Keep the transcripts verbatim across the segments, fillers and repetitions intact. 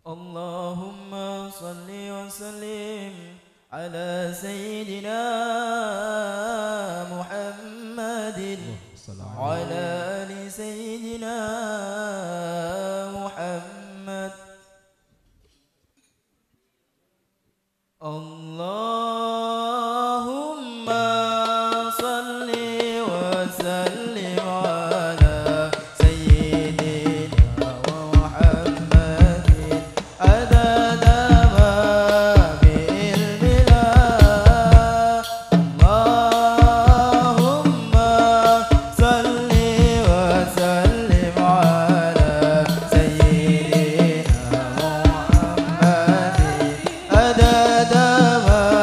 اللهم صل وسلم على سيدنا محمد وعلى آل سيدنا محمد. اللهم صل وسلم على سيدنا محمد عدد ما بعلم الله. اللهم صل وسلم على سيدنا محمد عدد ما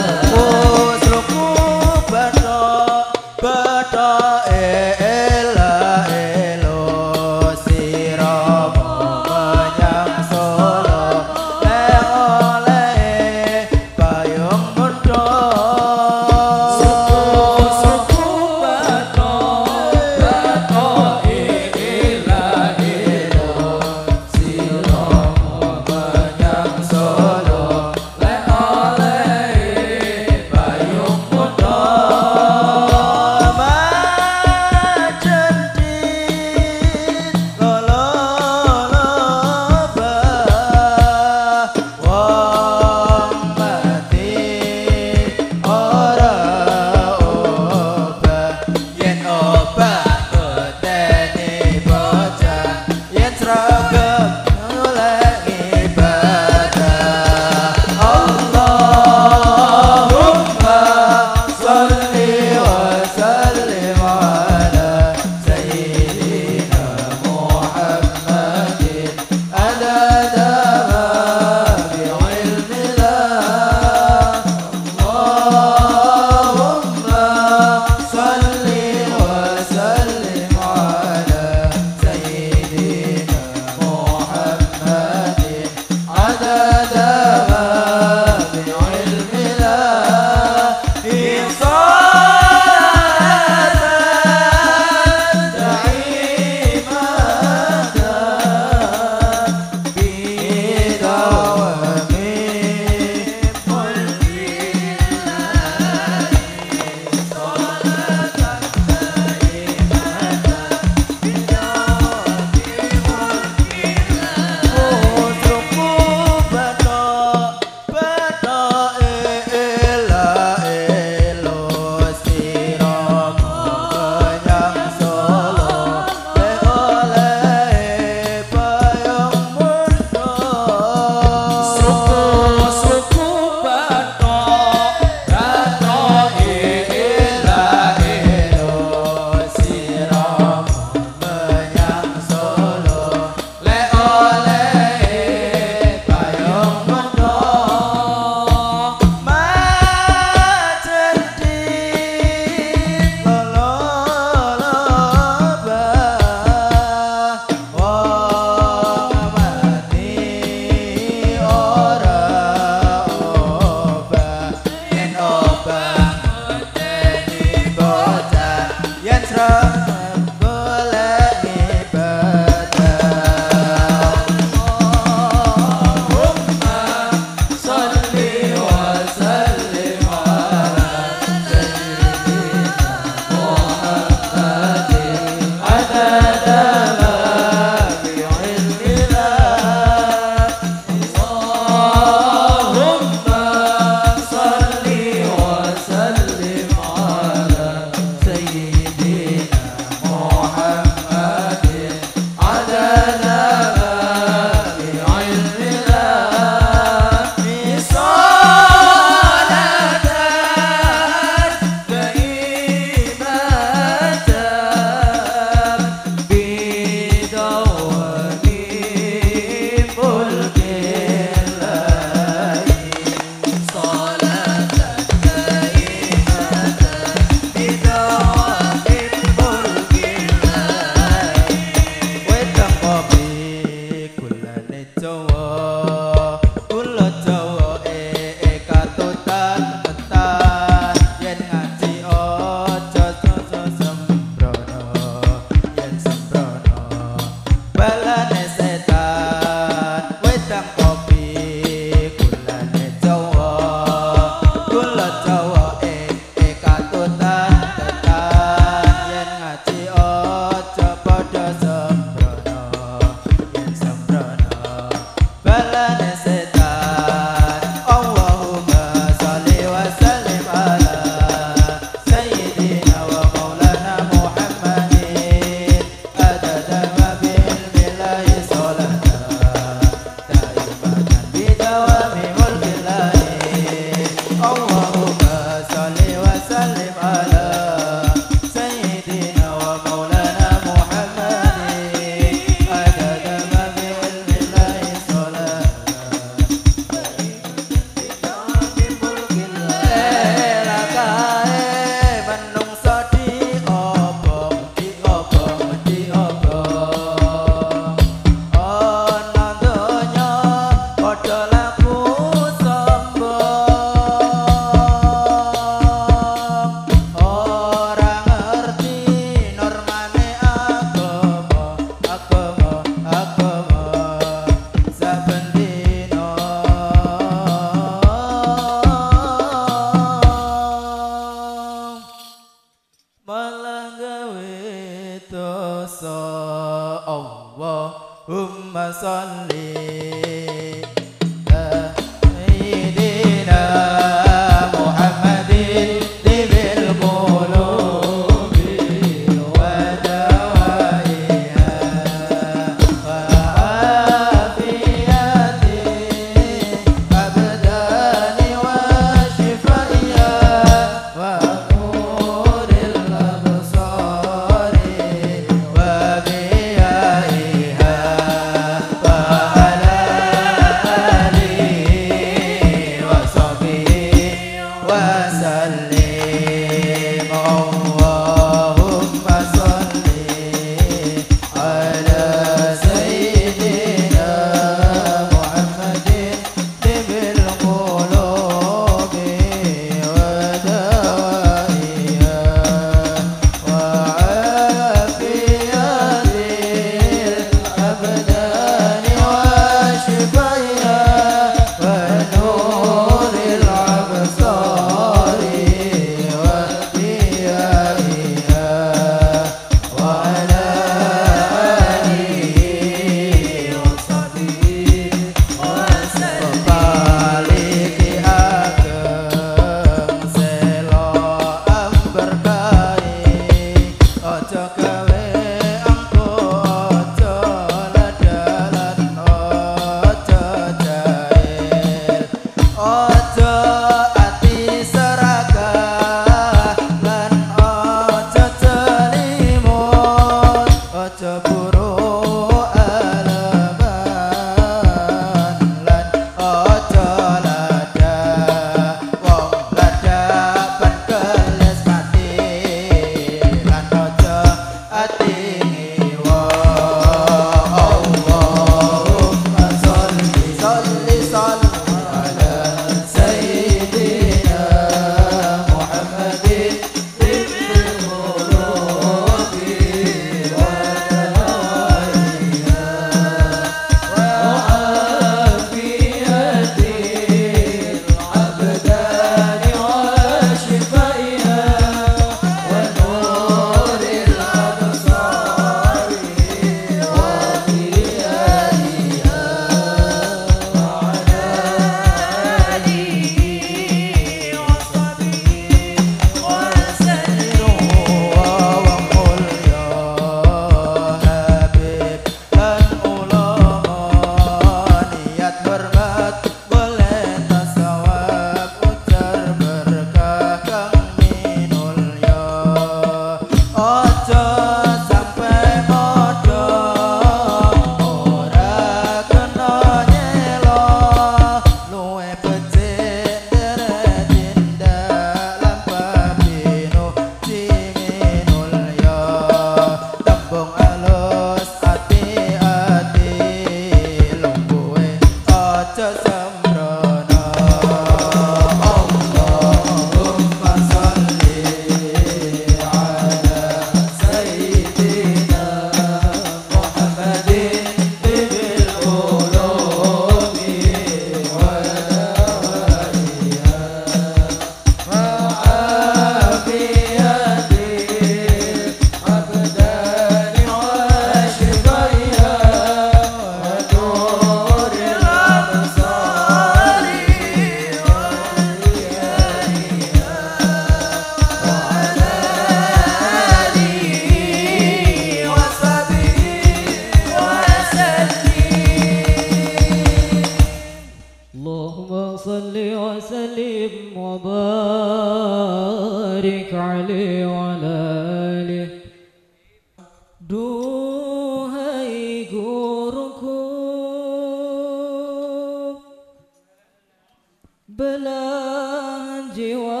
belahan jiwa,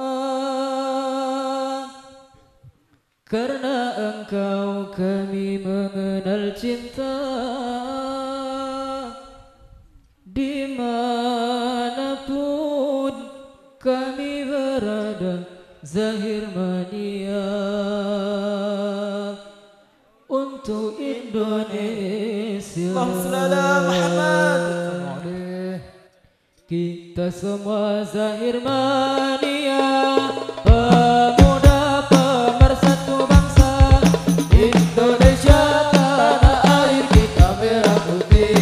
karena engkau kami mengenal cinta. Dimanapun kami berada, Zahir Mania untuk Indonesia. Kita semua Zahir Mania, pemuda pemersatu bangsa Indonesia, tanah air kita merah putih.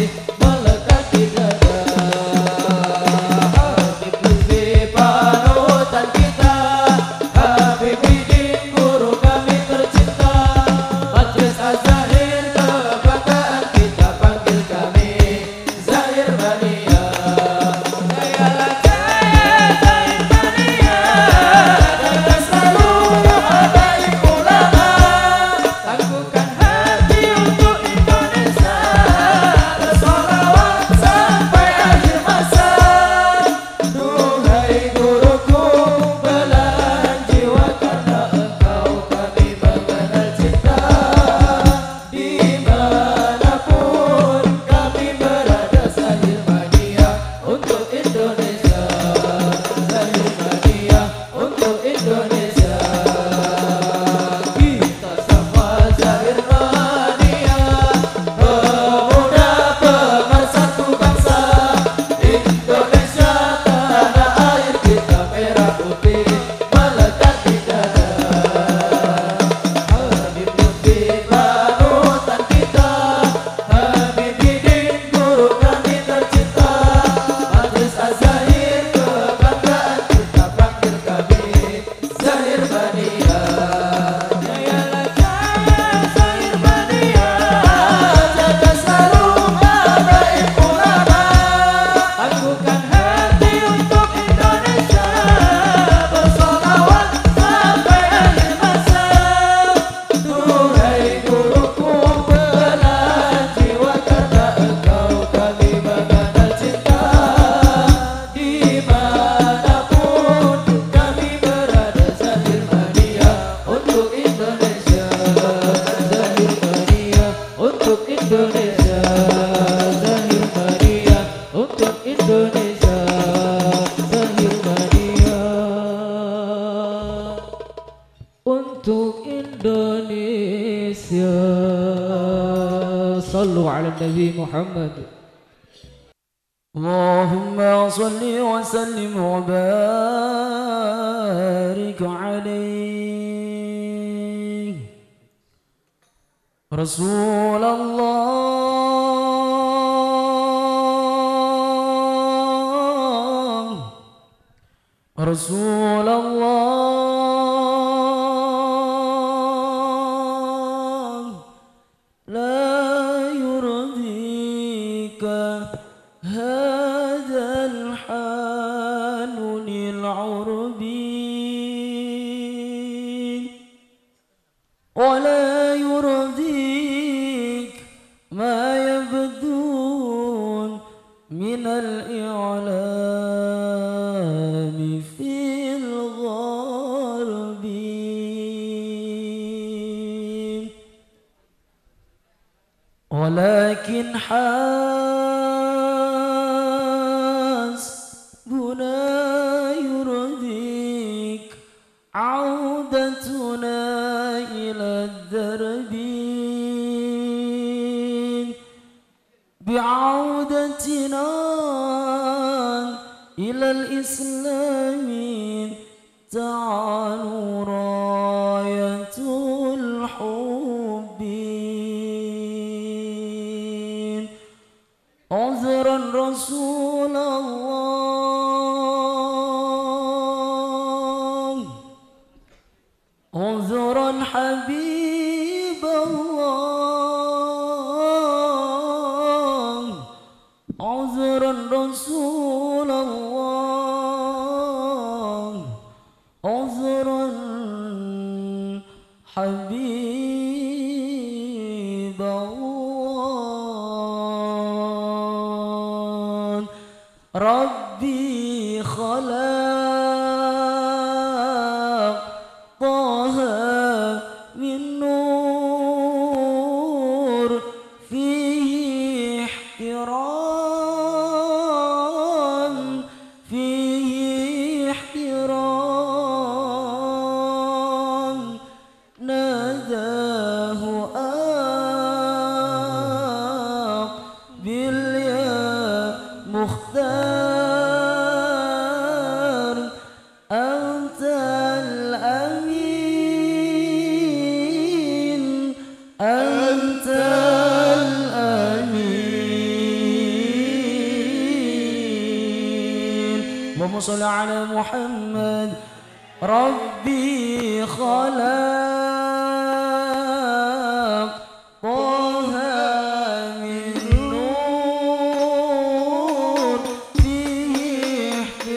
Indonesia. Sallu ala Nabi Muhammad. Allahumma salli wa sallim wa barik alaih Rasulullah, Rasulullah, la yurdika هذا الحال للعربين ولا يرضيك ما يبدون من الإعلام في الغرب ولكن عودتنا إلى الدرب بعودتنا إلى الإسلام تعالوا راية الحب عذرا رسول الله عذرا حبيب الله عذرا رسول الله عذرا حبيب الله ربي خلق طه من نور فيه احترام فيه احترام ناداه أقبل يا مختار أنت الأمين أنت الأمين اللهم صل على محمد ربي خلق طه من نور فيه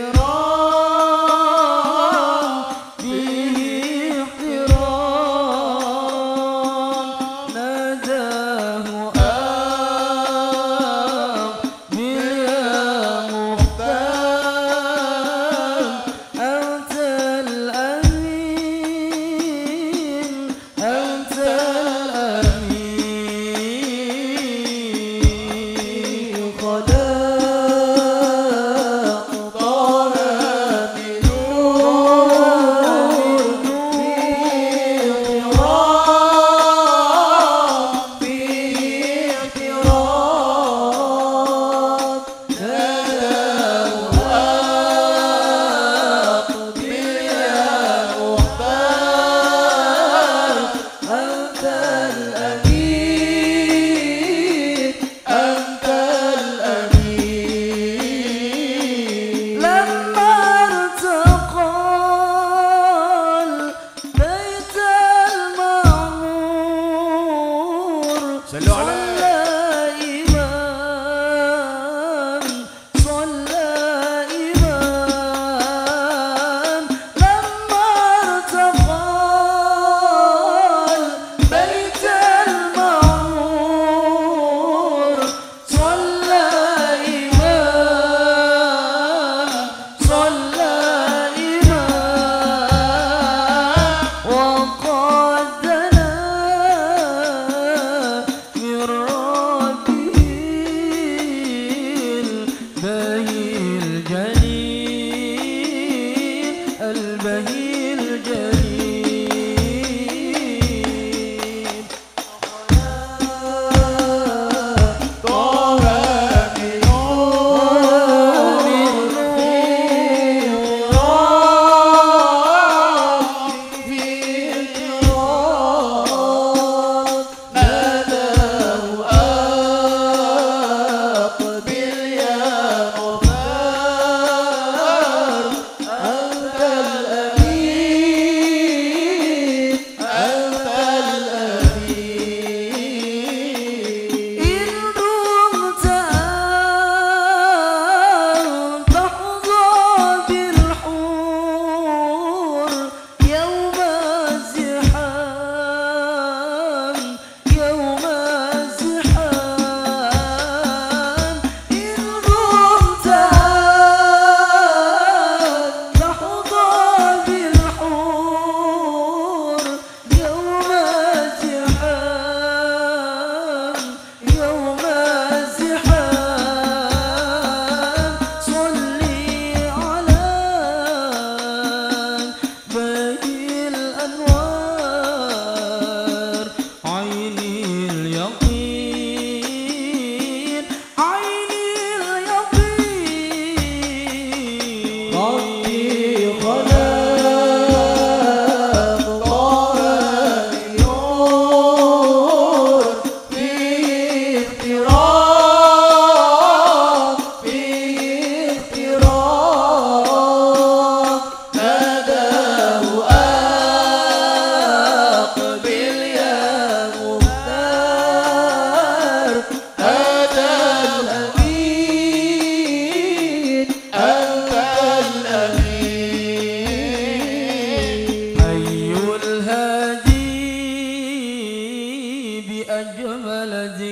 احترام فيه احترام ناداه أقبل يا مختار أنت الأمين أنت الأمين خلق طه من نور فيه احترام فيه احترام ناداه أقبل يا مختار أنت الأمين أنت الأمين لما ارتقى البيت المعمور صلوا عليه. صلى إمام لما ارتقى البيت المعمور صلى إمام صلى إمام وقد دنا من ربه البهي الجليل البهي الجليل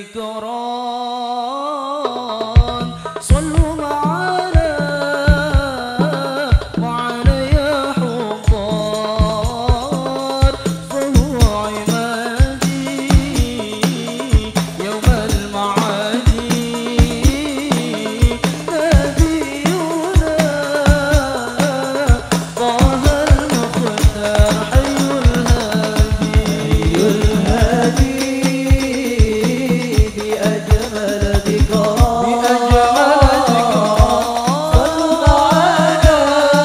الكرام صلوا معنا معنا يا حضار فهو عمادي يوم المعادي نبينا طه المختار حي الهادي بأجمل ذكرى صلوا معنا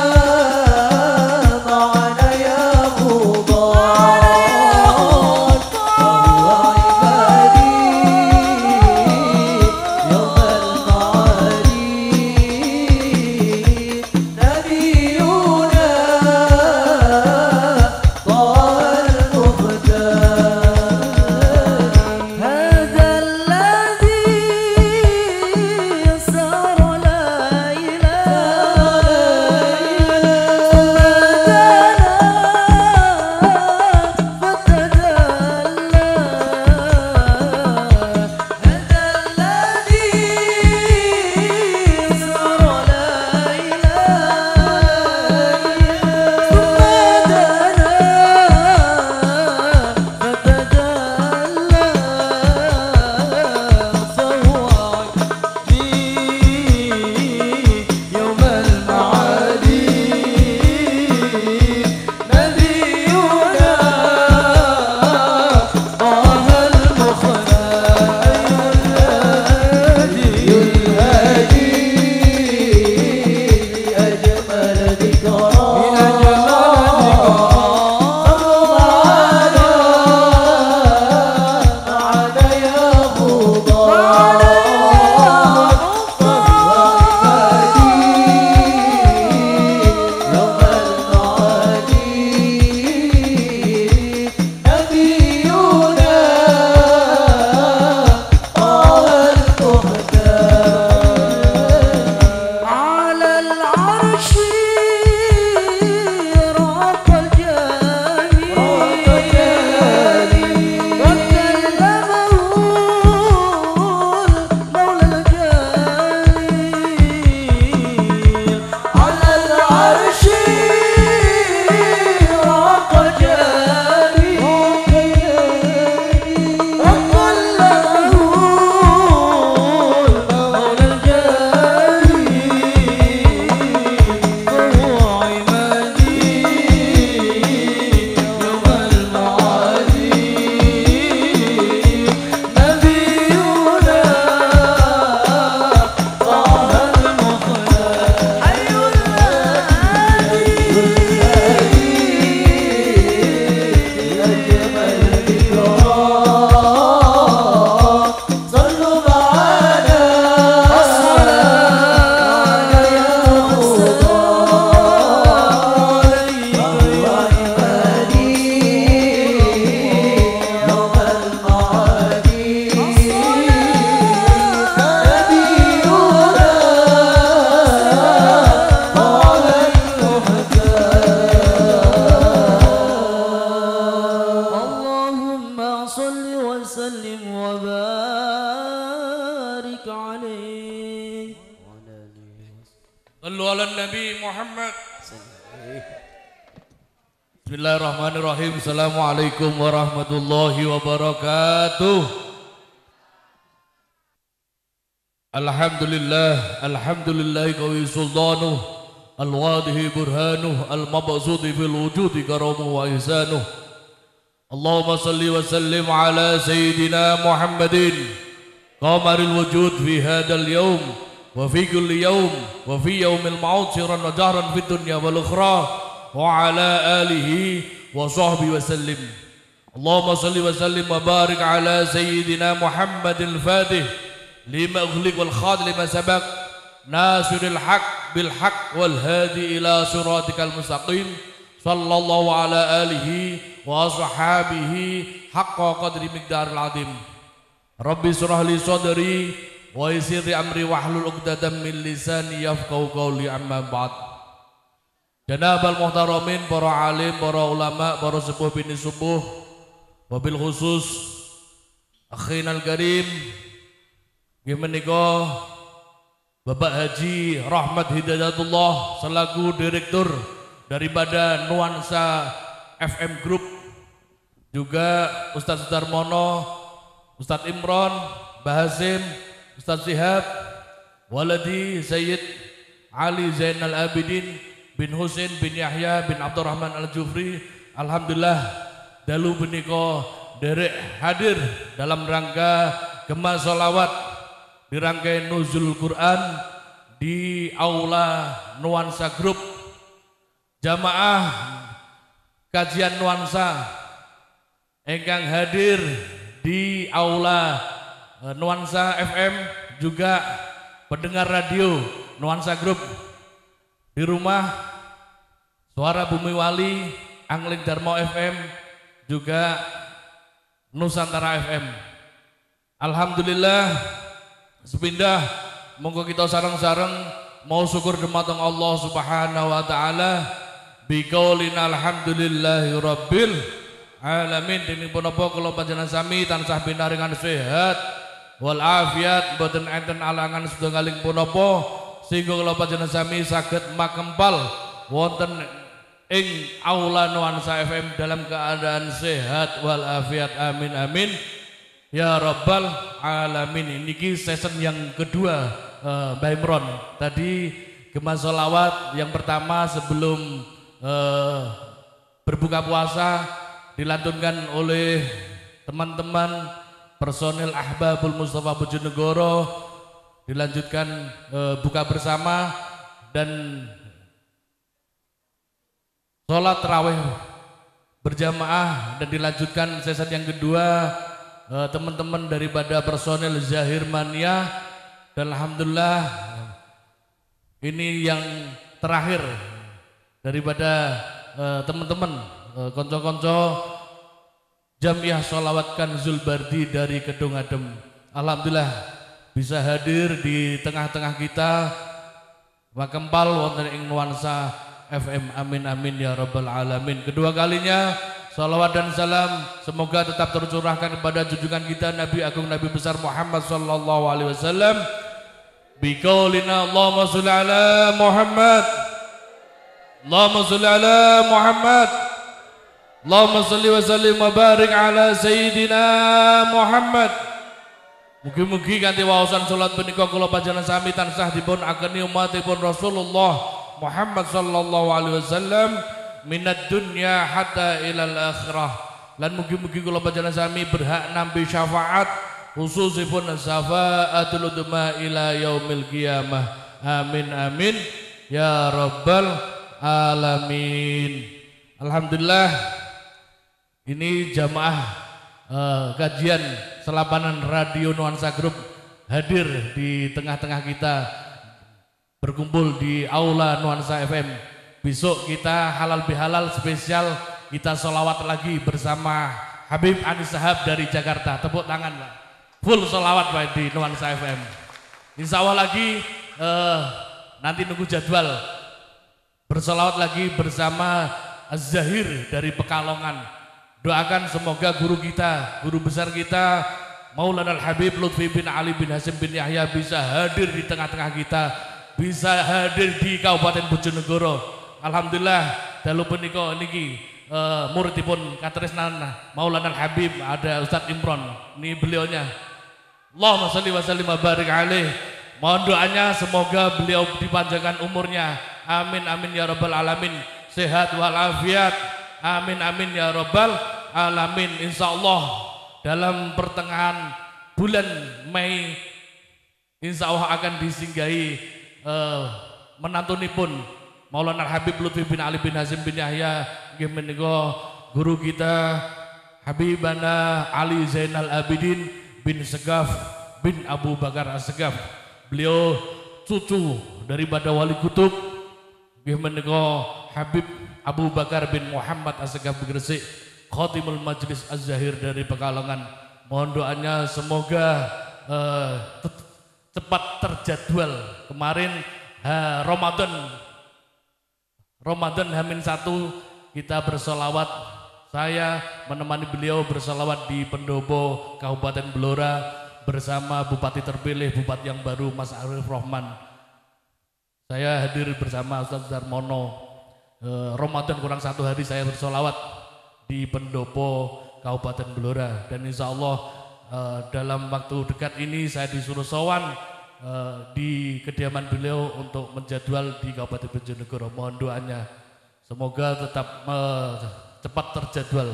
معنا يا خضار فهو عبادي يوم المعادي نبينا طه المختار هذا الذي سار ليلا فتدلى هذا الذي سار ليلا فتدلى فهو يوم المعادي نبينا طه المختار الهادي بأجمل ذكرى معنا يا خضار يوم المعادي نبينا طه المختار على العرش رب الجميل وكلمه المولى الجليل على العرش رب الجميل وكلمه المولى الجليل فهو عمادي يوم المعادي نبينا طه المختار حي الهادي بأجمل ذكرى صلوا معنا الصلاة يا خضار فهو عبادي يوم المعادي نبينا طه المختار اللهم صل وسلم وبارك عليه صلوا على النبي محمد. Bismillahirrahmanirrahim. Assalamualaikum warahmatullahi wabarakatuh. Alhamdulillah, alhamdulillahi qawi sultanuh, al-wadihi burhanuh, al-mabsudi fil wujudi karamuh wa ihsanuh. Allahumma salli wa sallim ala sayyidina Muhammadin qamaril wujud fi hadal yawm wa fi kulli yawm wa fi yawmil ma'ud sirran wa jahran fid dunya wal ukhra wa ala alihi wa sahbihi wa sallim. Allahumma salli wa sallim wa barik ala sayyidina Muhammadil fatih lima ughliq wal khadil lima sabaq nasiril haq bil haq wal hadi ila siratikal mustaqim sallallahu ala alihi wa ashabihi haqqa qadri miqdaril azim. Rabbi surah li sadri wa yassir li amri wahlul 'uqdatam min lisani yafqahu qawli amma ba'd. Janabal muhtaramin, para alim, para ulama, para sepuh bini subuh, wabil khusus Akhinal Karim nggih menika Bapak Haji Rahmat Hidayatullah selaku direktur daripada Nuansa F M Group, juga Ustadz Darmono, Ustadz Imron, Mbah Hasim, Ustadz Zihab, waladi Sayyid Ali Zainal Abidin bin Husain bin Yahya bin Abdurrahman Al-Jufri. Alhamdulillah dalu punika derek hadir dalam rangka gema sholawat di rangkaian nuzul Quran di aula Nuansa Group. Jamaah kajian Nuansa engkang hadir di aula Nuansa F M, juga pendengar radio Nuansa Group di rumah, Suara Bumi Wali, Angling Darmo F M, juga Nusantara F M. Alhamdulillah sepindah monggo kita sareng-sareng mau syukur dumateng Allah Subhanahu wa taala biqaulina alhamdulillahi rabbil alamin. Dene punapa kula panjenengan sami tansah pinaringan sehat wal afiat, boten enten alangan setunggaling punapa sehingga kula panjenengan sami saged makempal wonten ing aula Nuansa F M dalam keadaan sehat wal afiat. Amin amin ya rabbal alamin. Niki season yang kedua uh, Mbah Imron. Tadi gema sholawat yang pertama sebelum uh, berbuka puasa dilantunkan oleh teman-teman personil Ahbabul Mustafa Bojonegoro, dilanjutkan uh, buka bersama dan sholat tarawih berjamaah, dan dilanjutkan sesi yang kedua teman-teman daripada personel Zahir Mania. Dan alhamdulillah ini yang terakhir daripada teman-teman konco-konco Jamiah Sholawat Kanzul Bardi dari Kedung Adem. Alhamdulillah bisa hadir di tengah-tengah kita makempal wonten ing Nuansa F M. Amin amin ya rabbal alamin. Kedua kalinya salawat dan salam semoga tetap tercurahkan kepada junjungan kita Nabi Agung Nabi besar Muhammad sallallahu alaihi wasallam. Biqaulina Allahumma sholli ala Muhammad, Allahumma sholli ala Muhammad, Allahumma sholli wa sallim wa barik ala sayyidina Muhammad. Mugi-mugi kanthi waosan salat punika kula panjenengan sami tansah dipun ageni umatipun Rasulullah Muhammad sallallahu alaihi wasallam minad dunya hatta ilal akhirah. Lan mugi-mugi kula panjenengan sami berhak nampi syafaat khususipun syafaatul udma ila yaumil qiyamah. Amin amin ya rabbal alamin. Alhamdulillah ini jamaah uh, kajian selapanan radio Nuansa Group hadir di tengah-tengah kita, berkumpul di aula Nuansa F M. Besok kita halal bihalal spesial, kita sholawat lagi bersama Habib Anis Sahab dari Jakarta. Tepuk tangan Pak. Full sholawat Pak di Nuansa F M. Insya Allah lagi eh, nanti nunggu jadwal bersolawat lagi bersama Az-Zahir dari Pekalongan. Doakan semoga guru kita, guru besar kita Maulana Al-Habib Lutfi bin Ali bin Hasim bin Yahya bisa hadir di tengah-tengah kita, bisa hadir di Kabupaten Bojonegoro. Alhamdulillah dalu punika niki uh, muridipun katresnan Maulana Al-Habib ada Ustadz Imron. Ini beliaunya. Allahumma sholli wa sallim wa barik alaih. Mohon doanya semoga beliau dipanjangkan umurnya. Amin amin ya rabbal alamin. Sehat walafiat. Amin amin ya rabbal alamin. Insyaallah dalam pertengahan bulan Mei insyaallah akan disinggahi uh, menantunipun Maulana Habib Lutfi bin Ali bin Hasim bin Yahya nggih menika guru kita Habibana Ali Zainal Abidin bin Segaf bin Abu Bakar As-Segaf. Beliau cucu daripada wali kutub nggih menika Habib Abu Bakar bin Muhammad As-Segaf Gresik, Khatimul Majlis Az-Zahir dari Pekalongan. Mohon doanya semoga uh, cepat terjadwal. Kemarin ha, Ramadan Ramadan Hamin satu kita bersolawat saya menemani beliau berselawat di Pendopo Kabupaten Blora bersama Bupati terpilih, Bupati yang baru Mas Arif Rohman. Saya hadir bersama Ustaz Darmono. E, Ramadan kurang satu hari saya bersolawat di Pendopo Kabupaten Blora, dan insya Allah e, dalam waktu dekat ini saya disuruh sowan e, di kediaman beliau untuk menjadwal di Kabupaten Bojonegoro. Mohon doanya semoga tetap e, cepat terjadwal.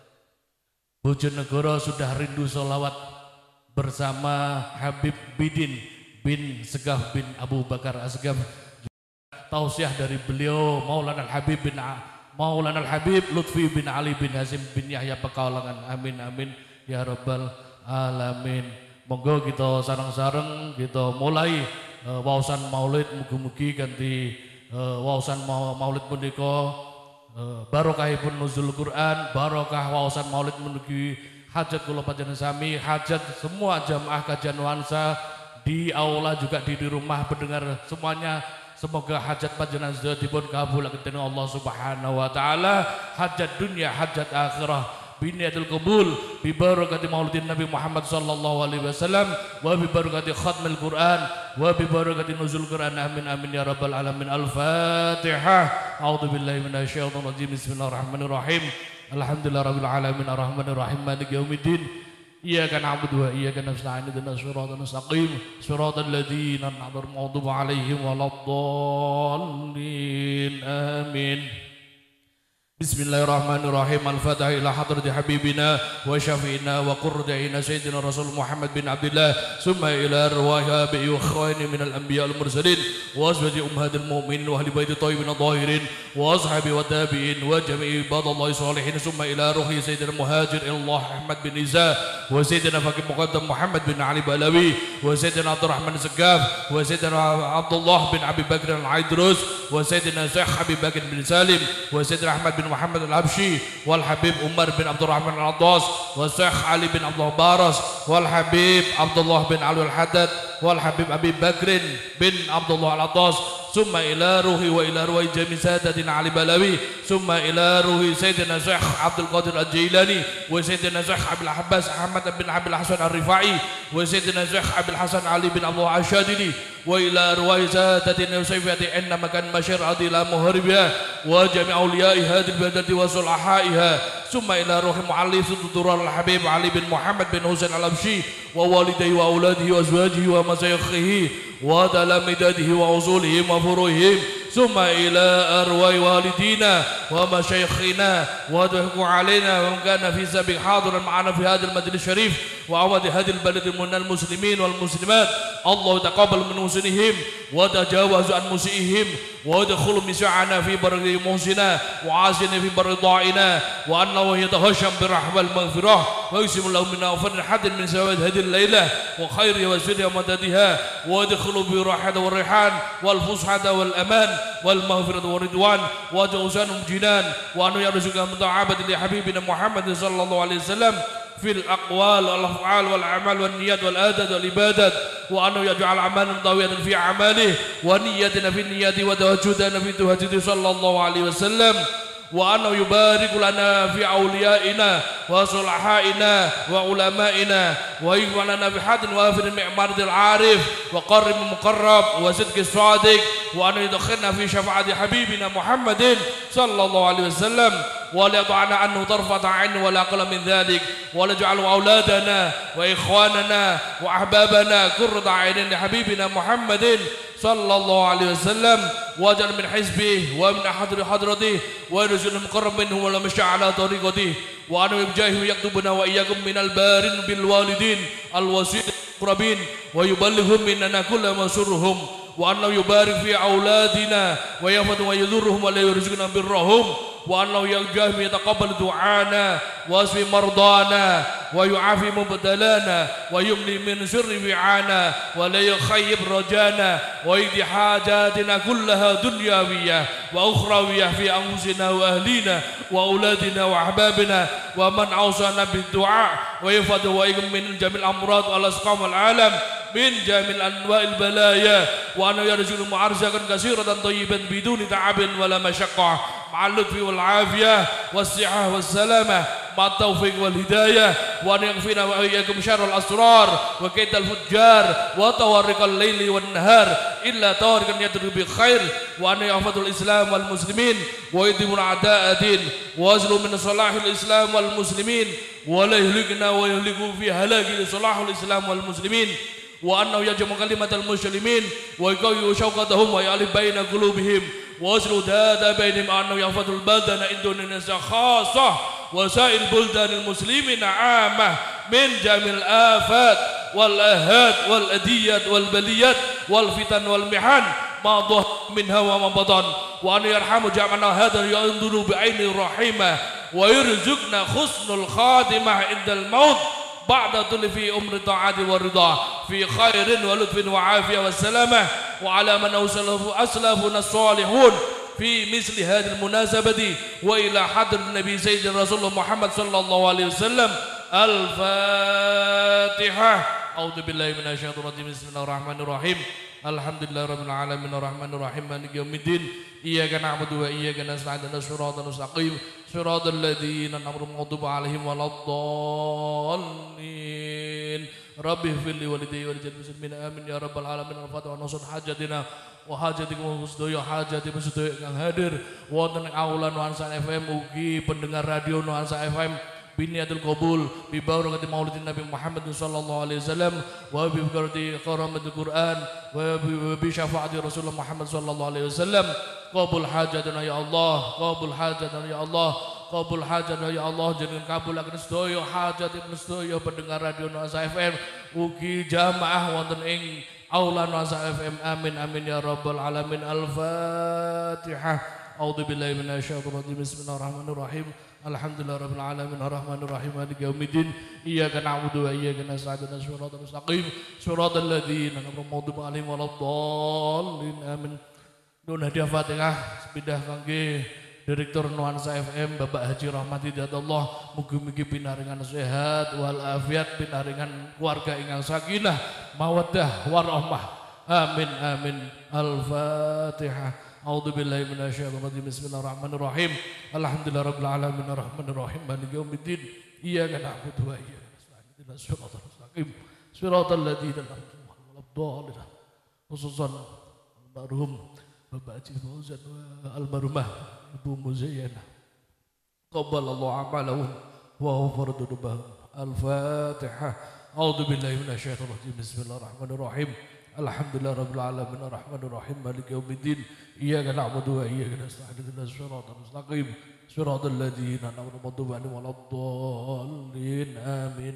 Bojonegoro sudah rindu solawat bersama Habib Bidin bin Segaf bin Abu Bakar Asgaf. Tausiah dari beliau Maulana Al-Habib bin Maulana Al-Habib Lutfi bin Ali bin Hasim bin Yahya Pekalongan. Amin amin ya rabbal alamin. Monggo kita sareng-sareng kita mulai uh, waosan maulid, mugi-mugi ganti uh, waosan maulid punika uh, barokahipun nuzul Quran, barokah waosan maulid menuju hajat kula panjenengan sami, hajat semua jamaah kajian nuansa di aula juga di, di rumah pendengar semuanya. Semoga hajat panjenengan sedaya dipun kabulaken dening Allah Subhanahu wa taala, hajat dunia, hajat akhirah. Biniatul qabul bi barakati maulidin Nabi Muhammad sallallahu alaihi wasallam wa bi barakati khatmil Quran wa bi barakati nuzul Quran. Amin amin ya rabbal alamin. Al-Fatihah. A'udzubillahi minasyaitonir rajim. Bismillahirrahmanirrahim. Alhamdulillahirabbil alamin arrahmanir rahim maliki yaumiddin. Iyyaka na'budu wa iyyaka nasta'in ihdinas siratal mustaqim siratal ladzina an'amta 'alaihim waladdallin. Amin. Bismillahirrahmanirrahim. Al-Fatihah ila hadrati habibina wa syafi'ina wa qurrati a'yunina sayyidina Rasul Muhammad bin Abdullah, summa ila arwahi abi'i wa ikhwani minal anbiya wal mursalin wa azwaji ummahatil mu'minin wa ahli baiti thayyibin tahirin wa ashabi wa tabi'in wa jami'i ibadallahi sholihin, summa ila ruhi sayyidina Muhajir ilallah Ahmad bin Iza wa sayyidina Faqih Muqaddam Muhammad bin Ali Balawi wa sayyidina Abdurrahman Segaf wa sayyidina Abdullah bin Abi Bakr al-Aidrus wa sayyidina Syekh Habib Bakr bin Salim wa sayyidina Ahmad bin Muhammad al-Habsyi wal Habib Umar bin Abdurrahman al-Addas wa Syekh Ali bin Abdullah Baras wal Habib Abdullah bin Ali al-Haddad wal Habib Abi Bakrin bin Abdullah al-Addas, summa ila ruhi wa ila ruhi jami sadatina Ali Balawi, summa ila ruhi Sayyidina Syekh Abdul Qadir al-Jailani wa Sayyidina Syekh Abil Abbas Ahmad bin Abil Hasan al-Rifai wa Sayyidina Syekh Abil Hasan Ali bin Abdullah al-Shadili wa ila ruhi sadatina Sayyidati inna makan masyar adila muharibiyah wa jami awliyai hadil badati wa sulahaiha, summa ila ruhi mu'allif sututur al-Habib Ali bin Muhammad bin Husain al-Habsyi wa walidayhi wa auladihi wa azwajihi wa masayikhihi wa talamidadihi wa usulihim wa furuhim, summa ila arwai walidina wa masyayikhina wa tuhku alaina wa kana fi sabiq hadiran ma'ana fi hadal majlis syarif wa awadi hadil baladil munal muslimin wal muslimat. Allah taqabbal min husnihim wa tajawaz an musiihim wa adkhul mis'ana fi barri muhsina wa asina fi barida'ina wa annahu yatahasham bi rahmal maghfirah wa yusimu lahu min awfar hadin min sawad hadil laylah wa khairi wa sirri wa madadiha wa adkhulu bi rahata wa rihan wal fushata wal aman wal maghfirata wa ridwan wa jawzanum jinan wa anu yarzuqa muta'abati li habibina Muhammad sallallahu alaihi wasallam fil aqwal wal af'al wal amal wal niyat wal adat wal ibadat wa anu yaj'al amalan tawiyatan fi amalihi wa niyatina fi niyati wa tawajjudana fi tuhajjudi sallallahu alaihi wasallam wa anu yubariku lana fi awliyaina wa sulahaina wa ulama'ina wa yughlana fi hadin wa fi mi'maridil arif wa qarrib muqarrab wa sidqis sadiq wa anu yudkhilna fi syafa'ati habibina Muhammadin sallallahu alaihi wasallam wa la yad'ana anhu tarfata 'ain wa la aqalla min dhalik wa la ja'al auladana wa ikhwanana wa ahbabana qurrata 'ainin li habibina Muhammadin sallallahu alaihi wasallam wa ja'al min hizbihi wa min hadri hadratihi wa rizqul muqarrab minhu wa la masya' ala tariqatihi wa anu bijahi yaktubuna wa iyyakum minal barin bil walidin al wasid qurabin wa yuballighum minna kulla masurruhum wa annahu yubarik fi auladina wa yafatu wa yadhurruhum wa la yurzuquna birrahum wa annahu yajahmi yataqabbal du'ana wa asfi mardana wa yu'afi mubtalana wa yumli min sirri wi'ana wa la yukhayyib rajana wa yidi hajatina kullaha dunyawiyah wa ukhrawiyah fi anfusina wa ahlina wa auladina wa ahbabina wa man awsana bid du'a wa yafadu wa ikum min jamil amrad wal asqam wal alam min jamil anwa'il balaya wa anu yarzuqu mu'arzakan katsiratan thayyiban biduni ta'abin wala masyaqqah مع اللطف والعافية والصحة والسلامة مع التوفيق والهداية، وأن يغفرنا وإياكم شر الأسرار وكيد الفجار وطوارق الليل والنهار إلا طارقا يدرك بخير، وأن يحفظ الإسلام والمسلمين ويدم أعداء الدين ويصل من صلاح الإسلام والمسلمين ولا يهلكنا ويهلك في هلاك صلاح الإسلام والمسلمين، وأنه يجمع كلمة المسلمين ويقوي شوكتهم ويألف بين قلوبهم ويصل داد بينهم، أنه يحفظ البلدان إندونيسيا خاصة وسائر بلدان المسلمين عامة من جميع الآفات والآهات والأذيات والبليات والفتن والمحن ما ظهر منها وما بطن، وأن يرحم جمعنا هذا ينظر بعين الرحيمة ويرزقنا حسن الخاتمة عند الموت بعد طول في أمر الطاعات والرضا في خير ولطف وعافية والسلامة، وعلى من أوصله أسلافنا الصالحون في مثل هذه المناسبة وإلى حضر النبي سيد الرسول محمد صلى الله عليه وسلم. الفاتحة. أعوذ بالله من الشيطان الرجيم. بسم الله الرحمن الرحيم. الحمد لله رب العالمين الرحمن الرحيم مالك يوم الدين إياك نعبد وإياك نستعين اهدنا الصراط المستقيم صراط الذين أنعمت المغضوب عليهم ولا الضالين رب اغفر لي ولوالدي ولجميع المسلمين آمين يا رب العالمين. الفاتحة. ونصر حاجاتنا وhajatikum sedaya hajatipun sedaya ingkang hadir wonten ing aula Nuansa F M ugi pendengar radio Nuansa F M biniatul qabul bi barakati maulidin Nabi Muhammad sallallahu alaihi wasallam wa bi barakati karamatul Quran wa bi syafaati Rasulullah Muhammad sallallahu alaihi wasallam. Qabul hajatana ya Allah, qabul hajatana ya Allah, qabul hajatana ya Allah. Jenengan kabulaken sedaya hajatipun sedaya pendengar radio Nuansa F M ugi jamaah wonten ing aula Nuansa F M. Amin amin ya rabbal alamin. Al-Fatihah. A'udzu billahi minasyaitonir rajim. Bismillahirrahmanirrahim. Alhamdulillah rabbil alamin arrahmanir rahim maliki yaumiddin iyyaka na'budu wa iyyaka nasta'in ihdinas siratal mustaqim siratal ladzina an'amta 'alaihim waladdallin. Amin. Nun hadiah Fatihah sepindah kangge Direktur Nuansa F M Bapak Haji Rahmat Hidayatullah, mugi-mugi pinaringan sehat wal afiat, pinaringan keluarga ingkang sakinah mawaddah warahmah. Amin amin. Al-Fatihah. A'udzu billahi minasyaitonir rajim. Bismillahirrahmanirrahim. Alhamdulillahirabbil alamin arrahmanir rahim maliki yaumiddin iyyaka na'budu wa iyyaka nasta'in ihdinas siratal mustaqim siratal ladzina an'amta 'alaihim waladdallin. Khususan almarhum Bapak Haji Fauzan wa almarhumah Ibu Muzayyana, qabbalallahu a'malahum wa ghafara dzunubahum. Al-Fatihah. A'udzu billahi minasyaitonir rajim. Bismillahirrahmanirrahim. Alhamdulillah rabbil alamin arrahmanir rahim maliki yaumiddin iyyaka na'budu wa iyyaka nasta'in ihdinas siratal mustaqim siratal ladzina an'amta 'alaihim waladdallin. Amin.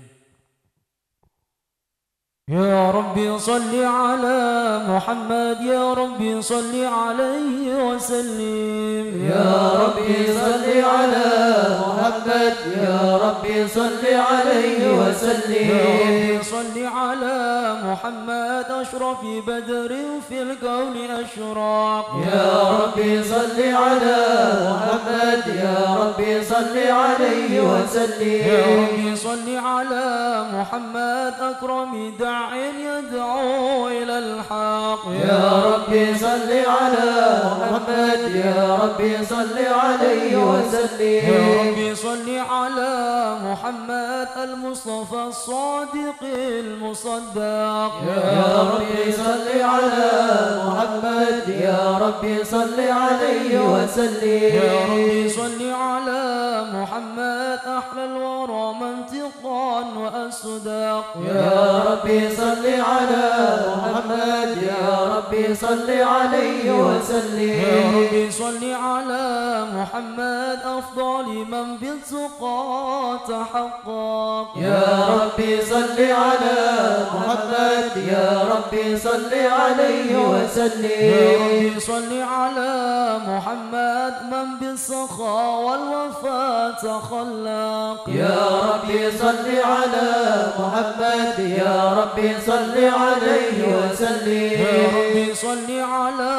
يا ربي صل على محمد يا ربي صل عليه وسلم يا ربي صل على محمد يا ربي صل عليه وسلم يا ربي صل على محمد أشرف بدر في الكون أشراق يا ربي صل على محمد يا ربي صل عليه وسلم يا ربي صل على محمد أكرم داع يدعو إلى الحق يا ربي صل على محمد يا ربي صل عليه وسلم يا ربي صل على محمد المصطفى الصادق المصدق يا ربي صل على محمد يا ربي صل عليه وسلم يا ربي صل على محمد أحلى الورى منطقا وأصدق يا ربي صل على محمد يا ربي صل عليه وسلم يا ربي صل على محمد أفضل من بالتقى تحقق يا ربي صل على محمد يا ربي صل عليه وسلم يا ربي صل على محمد من بالسخاء والوفاء تخلق يا ربي صل على محمد يا ربي صل عليه وسلم يا ربي صل على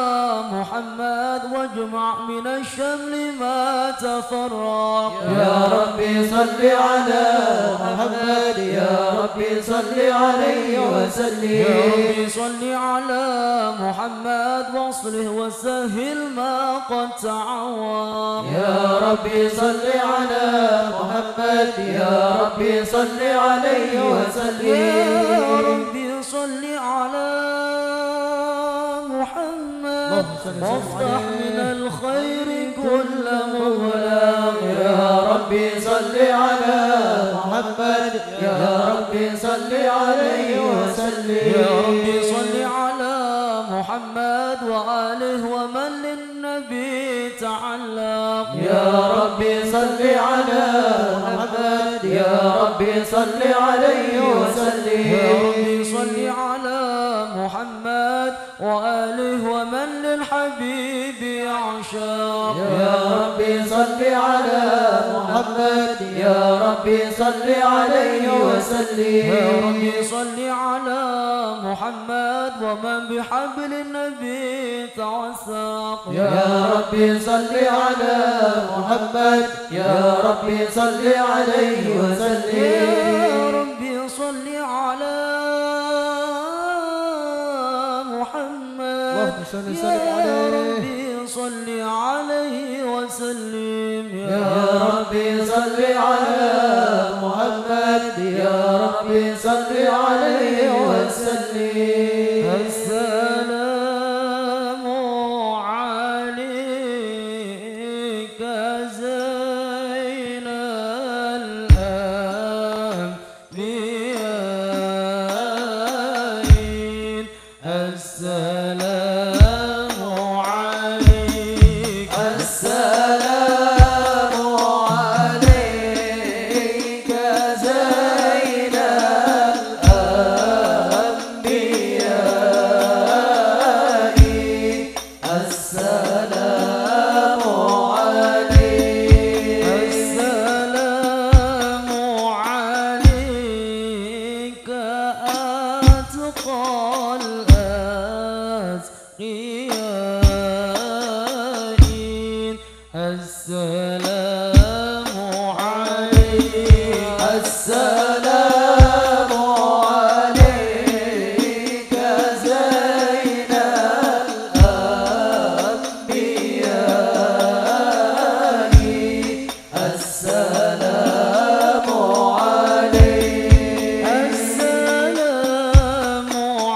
محمد واجمع من الشمل ما تفرق يا ربي صل على محمد يا ربي صل عليه وسلم يا ربي صل على محمد واصله وسهل ما قد تعوض يا ربي صل على محمد يا ربي صل عليه وسلم يا ربي صل على محمد وافتح من الخير كل مغلاق يا ربي صل على محمد يا ربي صل عليه وسلم يا ربي صل على محمد وآله ومن للنبي تعلق يا ربي صل على محمد يا ربي صل عليه وسلم يا ربي صل على محمد وآله ومن للحبيب يعشق يا ربي صل على محمد يا ربي صل عليه وسلم يا ربي صل على محمد ومن بحبل النبي توثق يا ربي صل على محمد يا ربي صل عليه وسلم يا ربي صل على محمد يا ربي صل عليه وسلم يا ربي صل على محمد يا ربي صل عليه وسلم السلام عليك زين الأنبياء السلام عليك السلام عليك زين الأنبياء السلام عليك السلام عليك أتقى الأتقياء السلام عليك السلام عليك زين الأنبياء السلام عليك السلام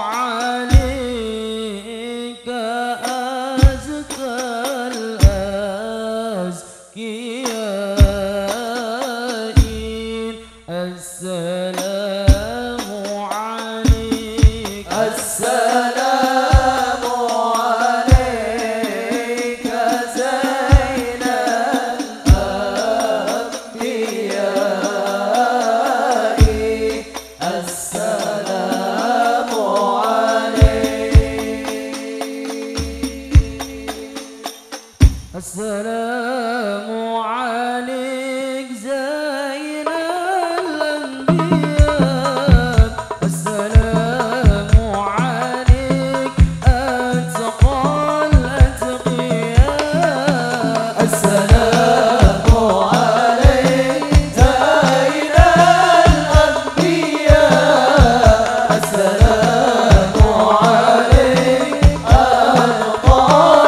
عليك أزكى الأزكياء السلام عليك السلام عليك زين الأنبياء السلام عليك السلام عليك زين الأنبياء السلام عليك أتقى الأتقياء السلام عليك زين الأنبياء السلام عليك أتقى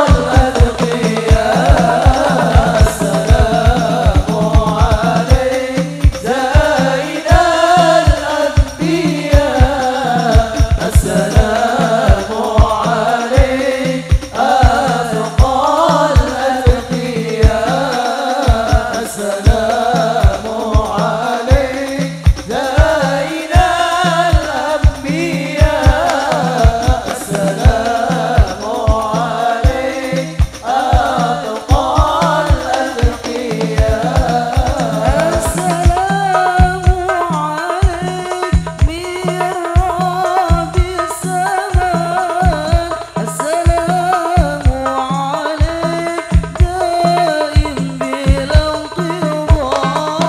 الأتقياء السلام عليك زين الأنبياء السلام عليك أتقى الأتقياء السلام عليك زين الأنبياء السلام عليك أتقى الأتقياء السلام عليك من رب السماء السلام عليك دائم بلا انقضاء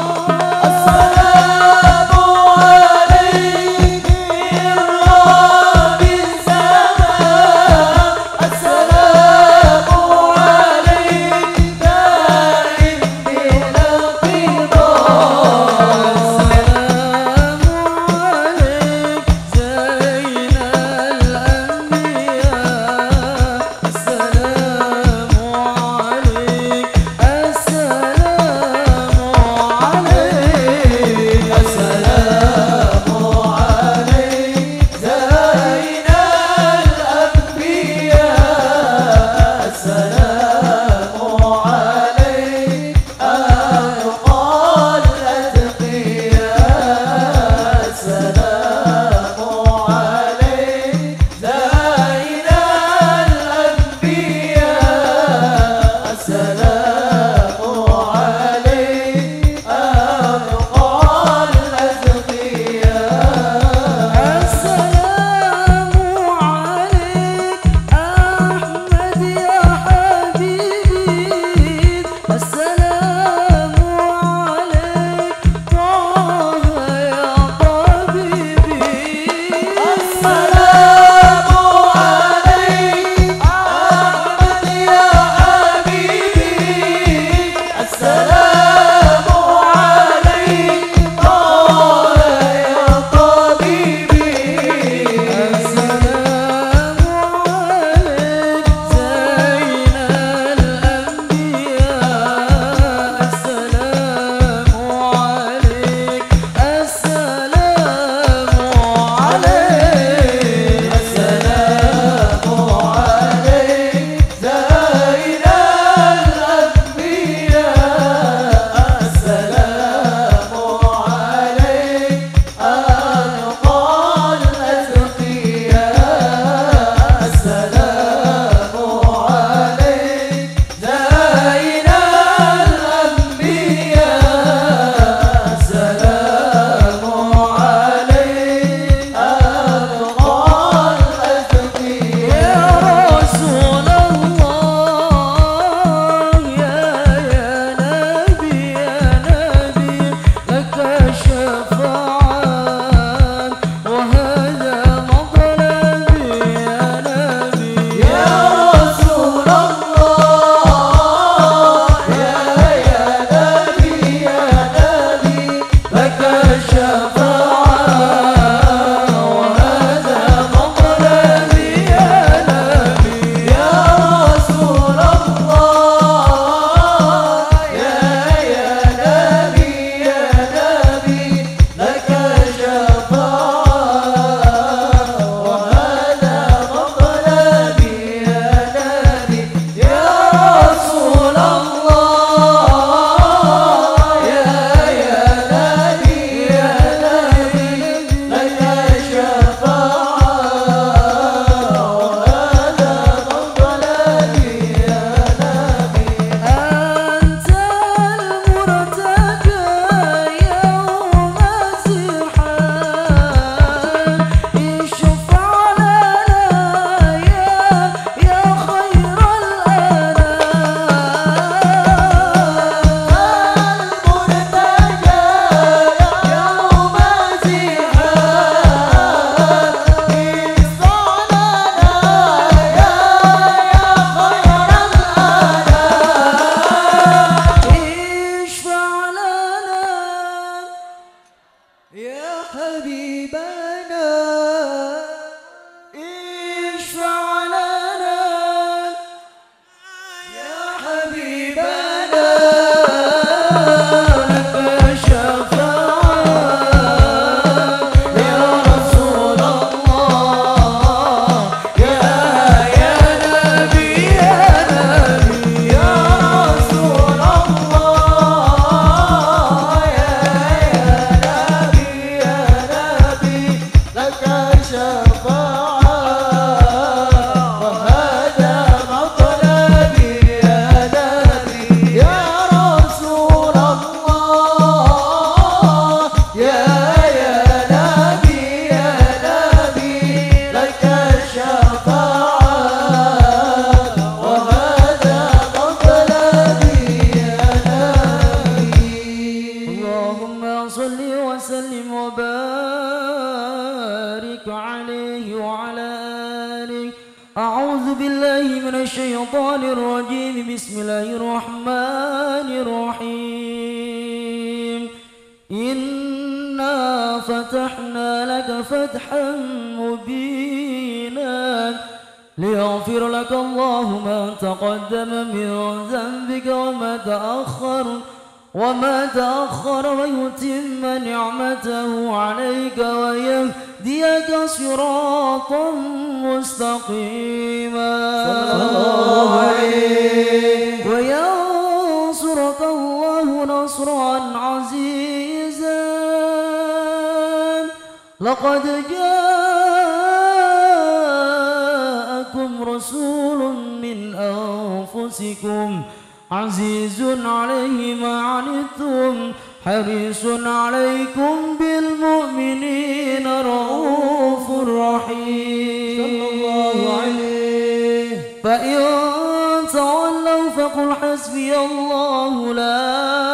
حبيبنا اشفع لنا يا حبيبنا لك شفاعة يا رسول الله يا يا نبي يا نبي يا رسول الله يا يا نبي يا نبي لك شفاعة وهذا مطلبي يا نبي يا رسول الله يا يا نبي يا نبي لك شفاعة وهذا مطلبي يا نبي اللهم صل وسلم وبارك عليه وعلى آله. أعوذ بالله من الشيطان الرجيم. بسم الله الرحمن الرحيم. إنا فتحنا لك فتحا مبينا ليغفر لك الله ما تقدم من ذنبك وما تأخر وما تأخر ويتم نعمته عليك ويهديك صراطا مستقيما وينصرك الله نصرا عزيزا. لقد جاءكم رسول من أنفسكم عزيز عليه ما عنتم حريص عليكم بالمؤمنين رؤوف رحيم. صلى الله عليه. فإن تولوا فقل حسبي الله لا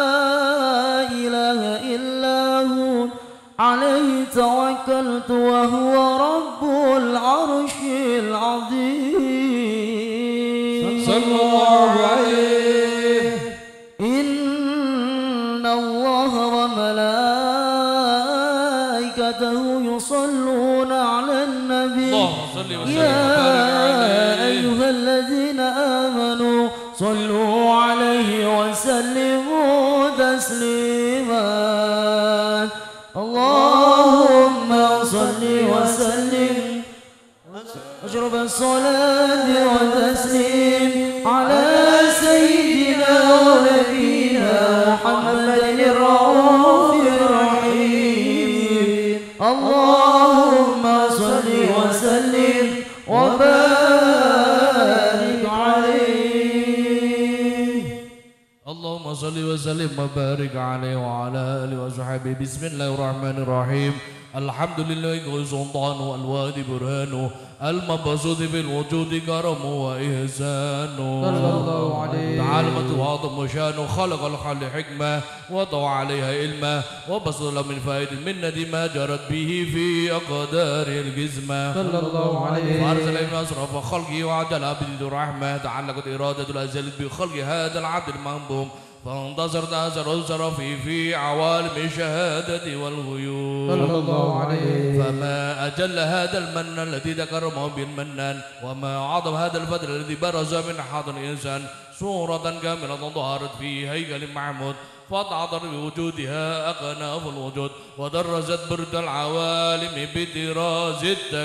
إله إلا هو عليه توكلت وهو رب العرش العظيم. صلى الله عليه. إن الله وملائكته يصلون على النبي اللهم صل وسلم يا وبارك عليه. أيها الذين آمنوا صلوا عليه وسلموا تسليما. اللهم صل وسلم أشرف الصلاة والتسليم على سيدنا ونبينا محمد الرؤوف الرحيم. اللهم صل وسلم وبارك عليه. اللهم صل وسلم وبارك عليه وعلى آله وصحبه. بسم الله الرحمن الرحيم. الحمد لله ذو سلطانه الوادي برهانه المبسوط في الوجود كرمه وإحسانه. صلى الله عليه. تعالى وعظم وشانه خلق الخلق حكمة وضع عليها علما وبسط له من فائد منة ما جرت به في أقدار الجزمة. صلى الله عليه. فأرسل إلى أشرف خلقه وعجل عبد الرحمة. تعلقت إرادة الأزل بخلق هذا العبد المنظوم فانتصر تأثر أسر في في عوالم الشهادة والغيوب. صلى الله عليه. فما أجل هذا المن الذي ذكرمه بالمنان وما عظم هذا الفضل الذي برز من حاضر الإنسان صورة كاملة ظهرت في هيكل محمود فتعطر بوجودها أقناف الوجود ودرجت برد العوالم بطراز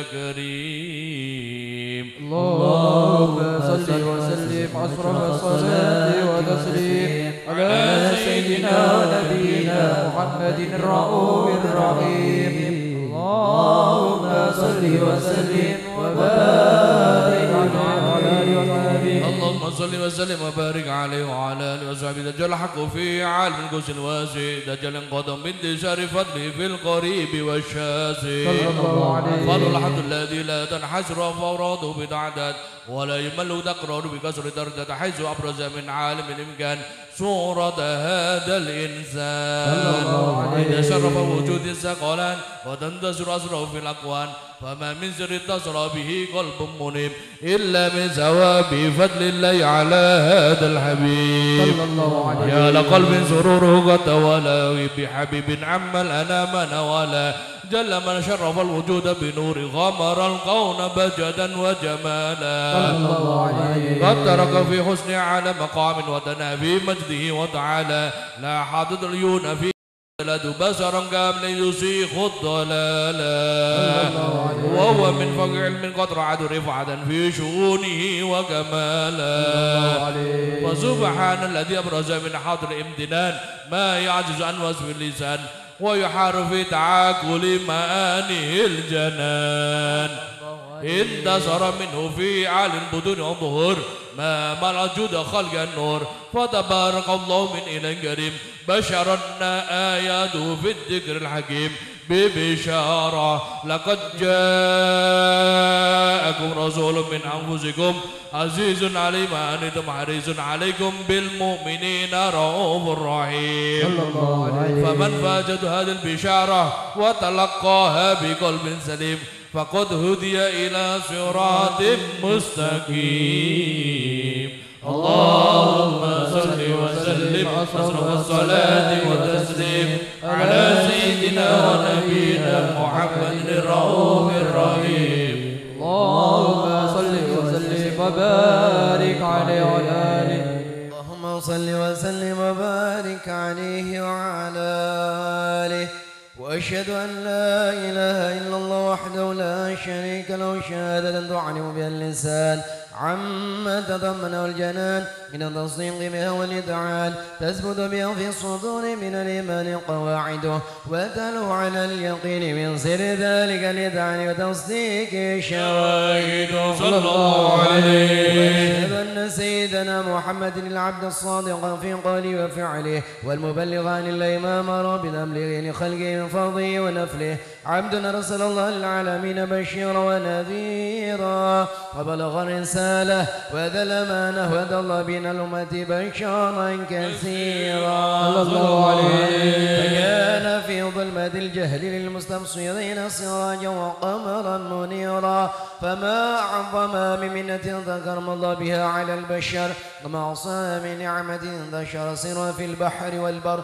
التكريم. اللهم صل وسلم أشرف الصلاة وتسليم على سيدنا ونبينا محمد الرؤوف الرحيم. اللهم صل وسلم وبارك عليه اللهم صل وسلم وبارك عليه وعلى اله وصحبه. دجل الحق في عالم القدس الواسع دجل قدم بانتشار فضله في القريب والشاسع. صلى الله عليه. قالوا الحمد الذي لا تنحسر فوراده بتعداد ولا يمل تقرر بكسر درجة حيث أبرز من عالم الإمكان صورة هذا الإنسان. إذا شرف وجود الثقلان وتنتشر أسره في الأكوان فما من سر اتصل به قلب منيب إلا من ثواب فضل الله على هذا الحبيب. يا لقلب سروره قد تولى بحبيب عم الأنام نوالا جل من شرف الوجود بنور غمر الكون بجدا وجمالا قد ترك في حسن على مقام ودنا في مجده وتعالى لا حدد العيون في لد بشرا كاملا يسيخ الضلالا وهو من فوق علم قد رعد رفعة في شؤونه وكمالا وسبحان الذي أبرز من حضر امتنان ما يعجز عن وصف اللسان ويحار في تعاقل معانيه الجنان انتصر منه في عال البدون والظهور ما ملأ جود خلق النور فتبارك الله من إله كريم بشرنا آياته في الذكر الحكيم ببشارة لقد جاءكم رسول من أنفسكم عزيز علي ما أنتم حريص عليكم بالمؤمنين رؤوف رحيم فمن فاجت هذه البشارة وتلقاها بقلب سليم فقد هدي إلى صراط مستقيم اللهم صل وسلم أشرف الصلاة والتسليم على سيدنا ونبينا محمد الرؤوف الرحيم اللهم صل وسلم وبارك عليه وعلى آله اللهم صل وسلم وبارك عليه وعلى آله وأشهد أن لا إله إلا الله وحده لا شريك له شهادة تعلم بها اللسان عما تضمنه الجنان من التصديق بها والإذعان تثبت بها في الصدور من الإيمان قواعده وتلو على اليقين من سر ذلك الإذعان وتصديق شواهده صلى الله عليه وأشهد أن سيدنا محمد العبد الصادق في قوله وفعله والمبلغ عن الله ما أمر بتبليغه لخلقه من فرضه ونفله عبد أرسل الله للعالمين بشيرا ونذيرا وبلغ الرسالة وأدى الأمانة وأدى الله بين الأمة بشارا كثيرا صلى الله عليه فكان في ظلمة الجهل للمستبصرين سراجا وقمرا منيرا فما أعظم من منة ذكرم الله بها على البشر وما أعصى من نعمة انتشر سرا في البحر والبر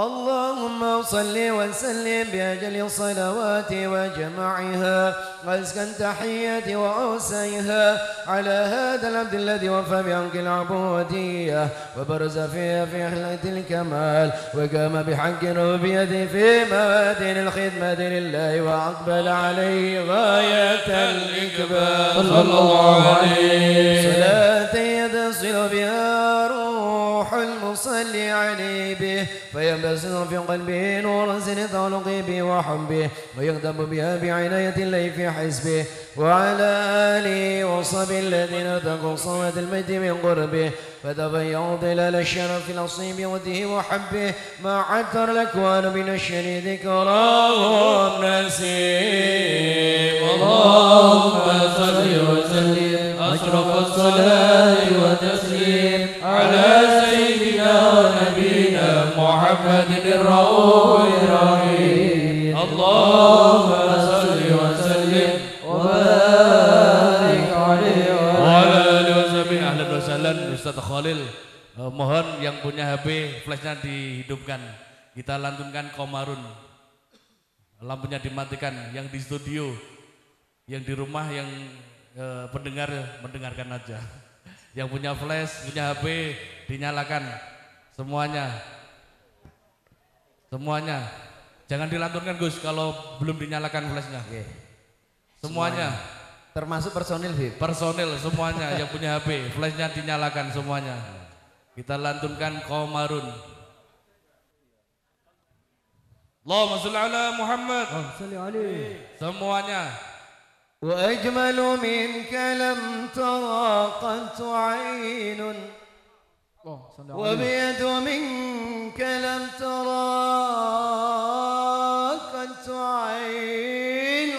اللهم صل وسلم بأجل الصلوات وجمعها وأزكى التحيات وأوسيها على هذا العبد الذي وفى بحق العبودية وبرز فيها في أخلاق الكمال وقام بحق ربيته في موادين الخدمة لله وأقبل عليه غاية الإقبال صلى الله عليه صلاة يتصل بها روح المصلي عليه به فينبسط في قلبه نور سن تعلق به وحبه ويغضب بها بعناية الله في حسبه وعلى آله وصحبه الذين اتقوا صوت المجد من قربه فتبينوا ظلال الشرف الأصيب وده وحبه ما عثر الأكوان من الشر ذكراهم نسيم اللهم صل وسلم أشرف الصلاة والتسليم على سيدنا ونبينا محمد الرؤوف الرحيم اللهم صل وسلم وبارك عليه وعلى آله وصحبه. Ahlan wa sahlan Ustaz Khalil. Eh, mohon yang punya H P flashnya dihidupkan, kita lantunkan Komarun, lampunya dimatikan, yang di studio, yang di rumah, yang eh, pendengar mendengarkan aja. Yang punya flash, punya H P dinyalakan semuanya. Semuanya. Jangan dilantunkan Gus kalau belum dinyalakan flashnya. Oke. Semuanya. Termasuk personil Bib. Personil semuanya yang punya H P, flashnya dinyalakan semuanya. Kita lantunkan Komarun. Allahumma sholli ala Muhammad. Semuanya. وأجمل منك لم ترى قط عين وبيد منك لم ترى قط عين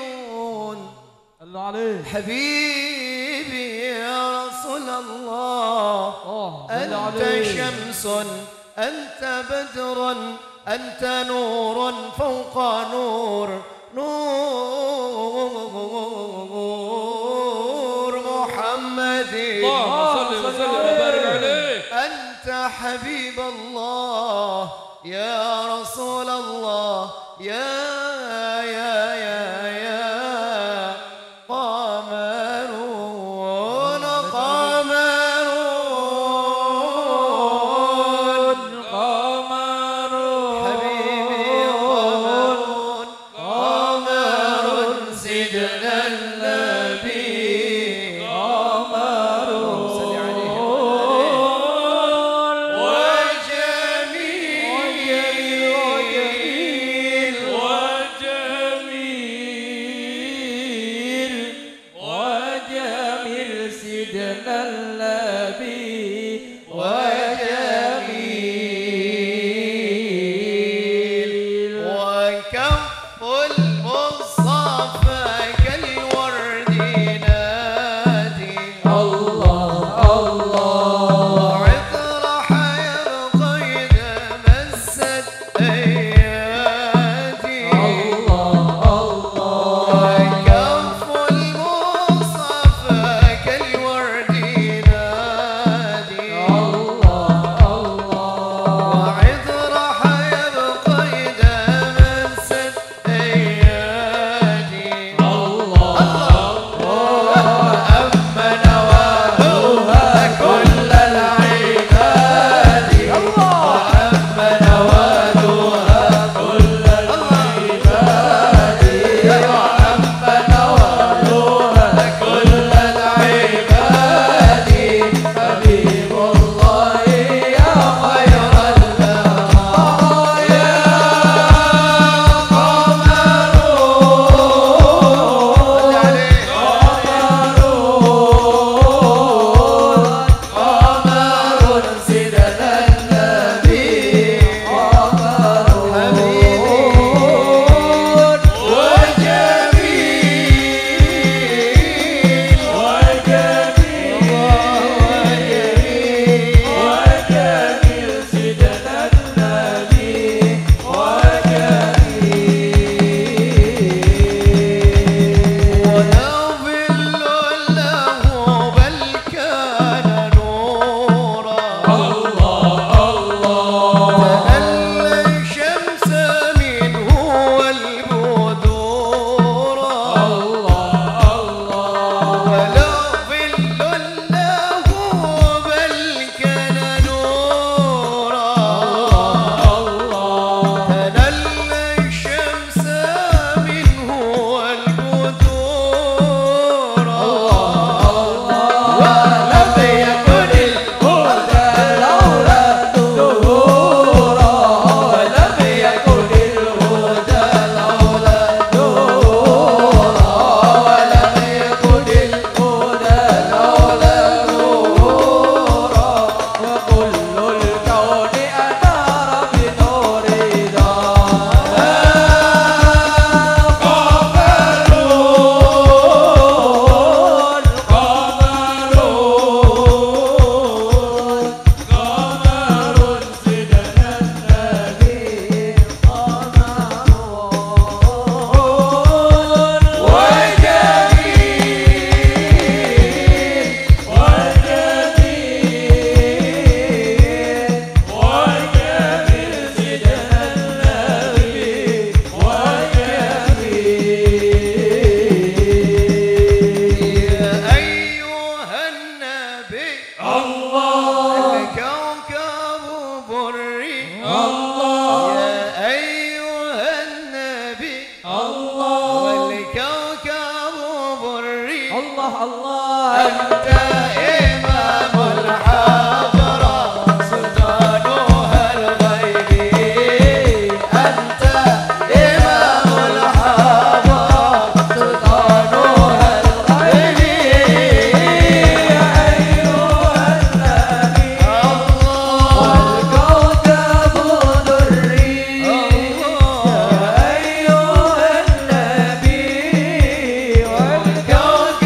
حبيبي يا رسول الله أنت شمس أنت بدر أنت نور فوق نور نور محمد اللهم صل وسلم وبارك عليه. أنت حبيب الله يا رسول الله يا يا الله أنت إمام الحضرة سلطانها الغيبي أنت إمام الحضرة سلطانها الغيبي يا أيها النبي والكوكب دري يا أيها النبي والكوكب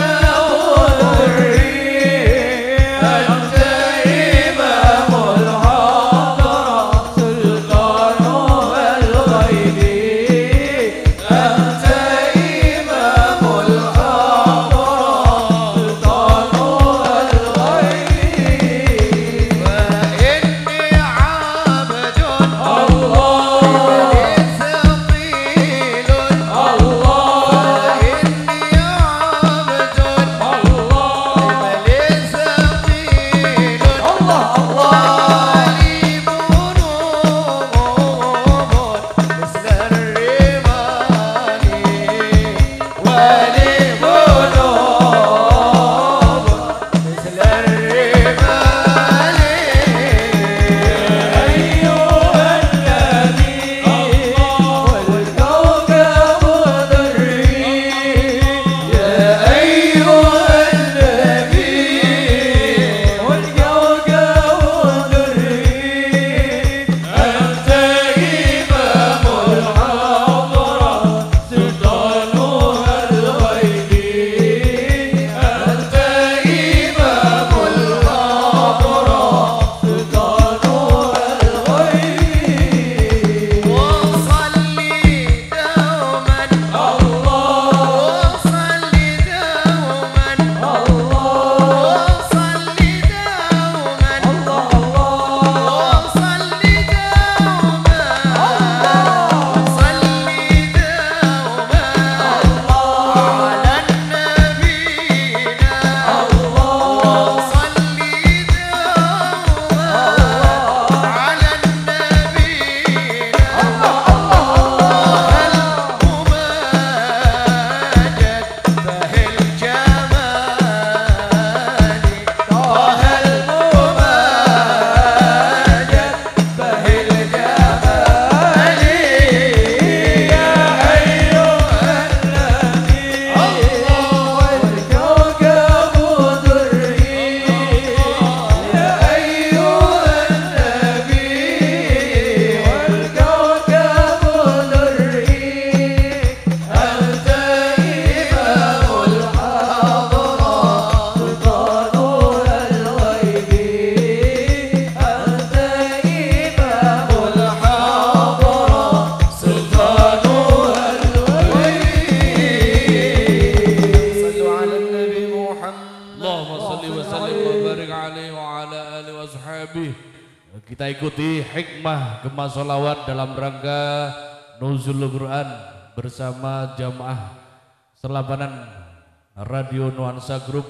Kita ikuti hikmah Gemah Sholawat dalam rangka Nuzulul Quran bersama jamaah Selabanan Radio Nuansa Group.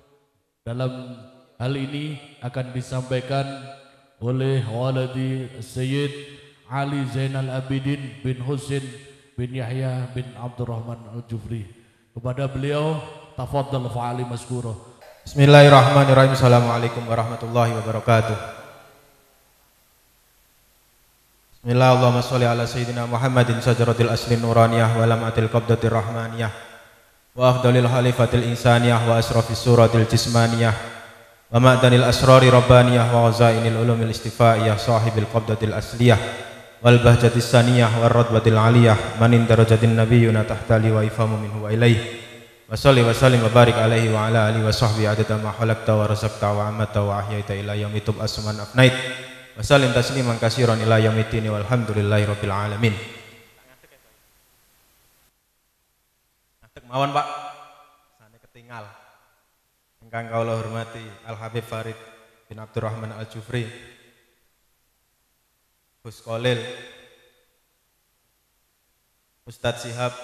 Dalam hal ini akan disampaikan oleh Waladi Sayyid Ali Zainal Abidin bin Husin bin Yahya bin Abdurrahman Al-Jufri. Kepada beliau, tafadhal fa'ali maskura. Bismillahirrahmanirrahim. Assalamualaikum warahmatullahi wabarakatuh. Bismillah, Allahumma sholli ala sayyidina Muhammadin sajaratil asli nuraniyah wa lamatil qabdatir rahmaniyah wa afdalil khalifatil insaniyah wa asrafis suratil jismaniyah wa ma'danil asrari rabbaniyah wa ghazainil ulumil istifaiyah sahibil qabdatil asliyah wal bahjatis saniyah wa radbatil aliyah manin darajatin nabiyyuna tahtali wa ifamu minhu wa ilaih wa sholli wa sallim wa barik alaihi wa ala alihi wa sahbihi adada ma khalaqta wa razaqta wa amata wa ahyaita ila yaumi tub asman afnait wa sallim tasliman katsiran ila yaumiddin walhamdulillahi rabbil alamin. Mawon Pak, sane ketinggal. Ingkang kawula hormati Al Habib Farid bin Abdurrahman Al Jufri, Gus Kolil, Ustadz Sihab,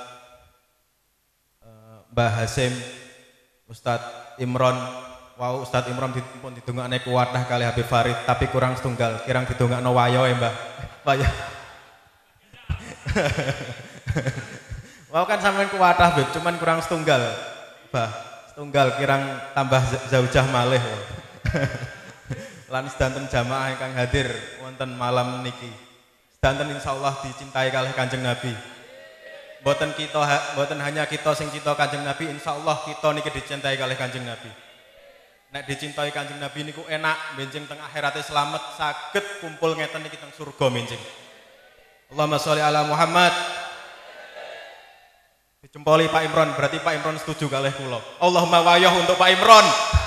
Mbah Hasim, Ustadz Imron. Wow, Ustadz Imron dipun didongakne kuwatah kali Habib Farid, tapi kurang setunggal, kirang didongakno wayo ya Mbah. Wayo. Wow kan sampean kuwatah Beb, cuman kurang setunggal. Bah, setunggal kirang tambah zaujah malih. Lan sedanten jamaah ingkang hadir wonten malam niki. Sedanten insyaallah dicintai kalih Kanjeng Nabi. Mboten kita mboten hanya kita sing cinta Kanjeng Nabi, insyaallah kita niki dicintai kalih Kanjeng Nabi. Nek dicintai Kanjeng Nabi niku enak, benjing teng akhirate slamet, saged kumpul ngeten niki teng surga benjing. Allahumma sholli ala Muhammad. Dijempoli Pak Imron, berarti Pak Imron setuju kalih kula. Allahumma wayah untuk Pak Imron.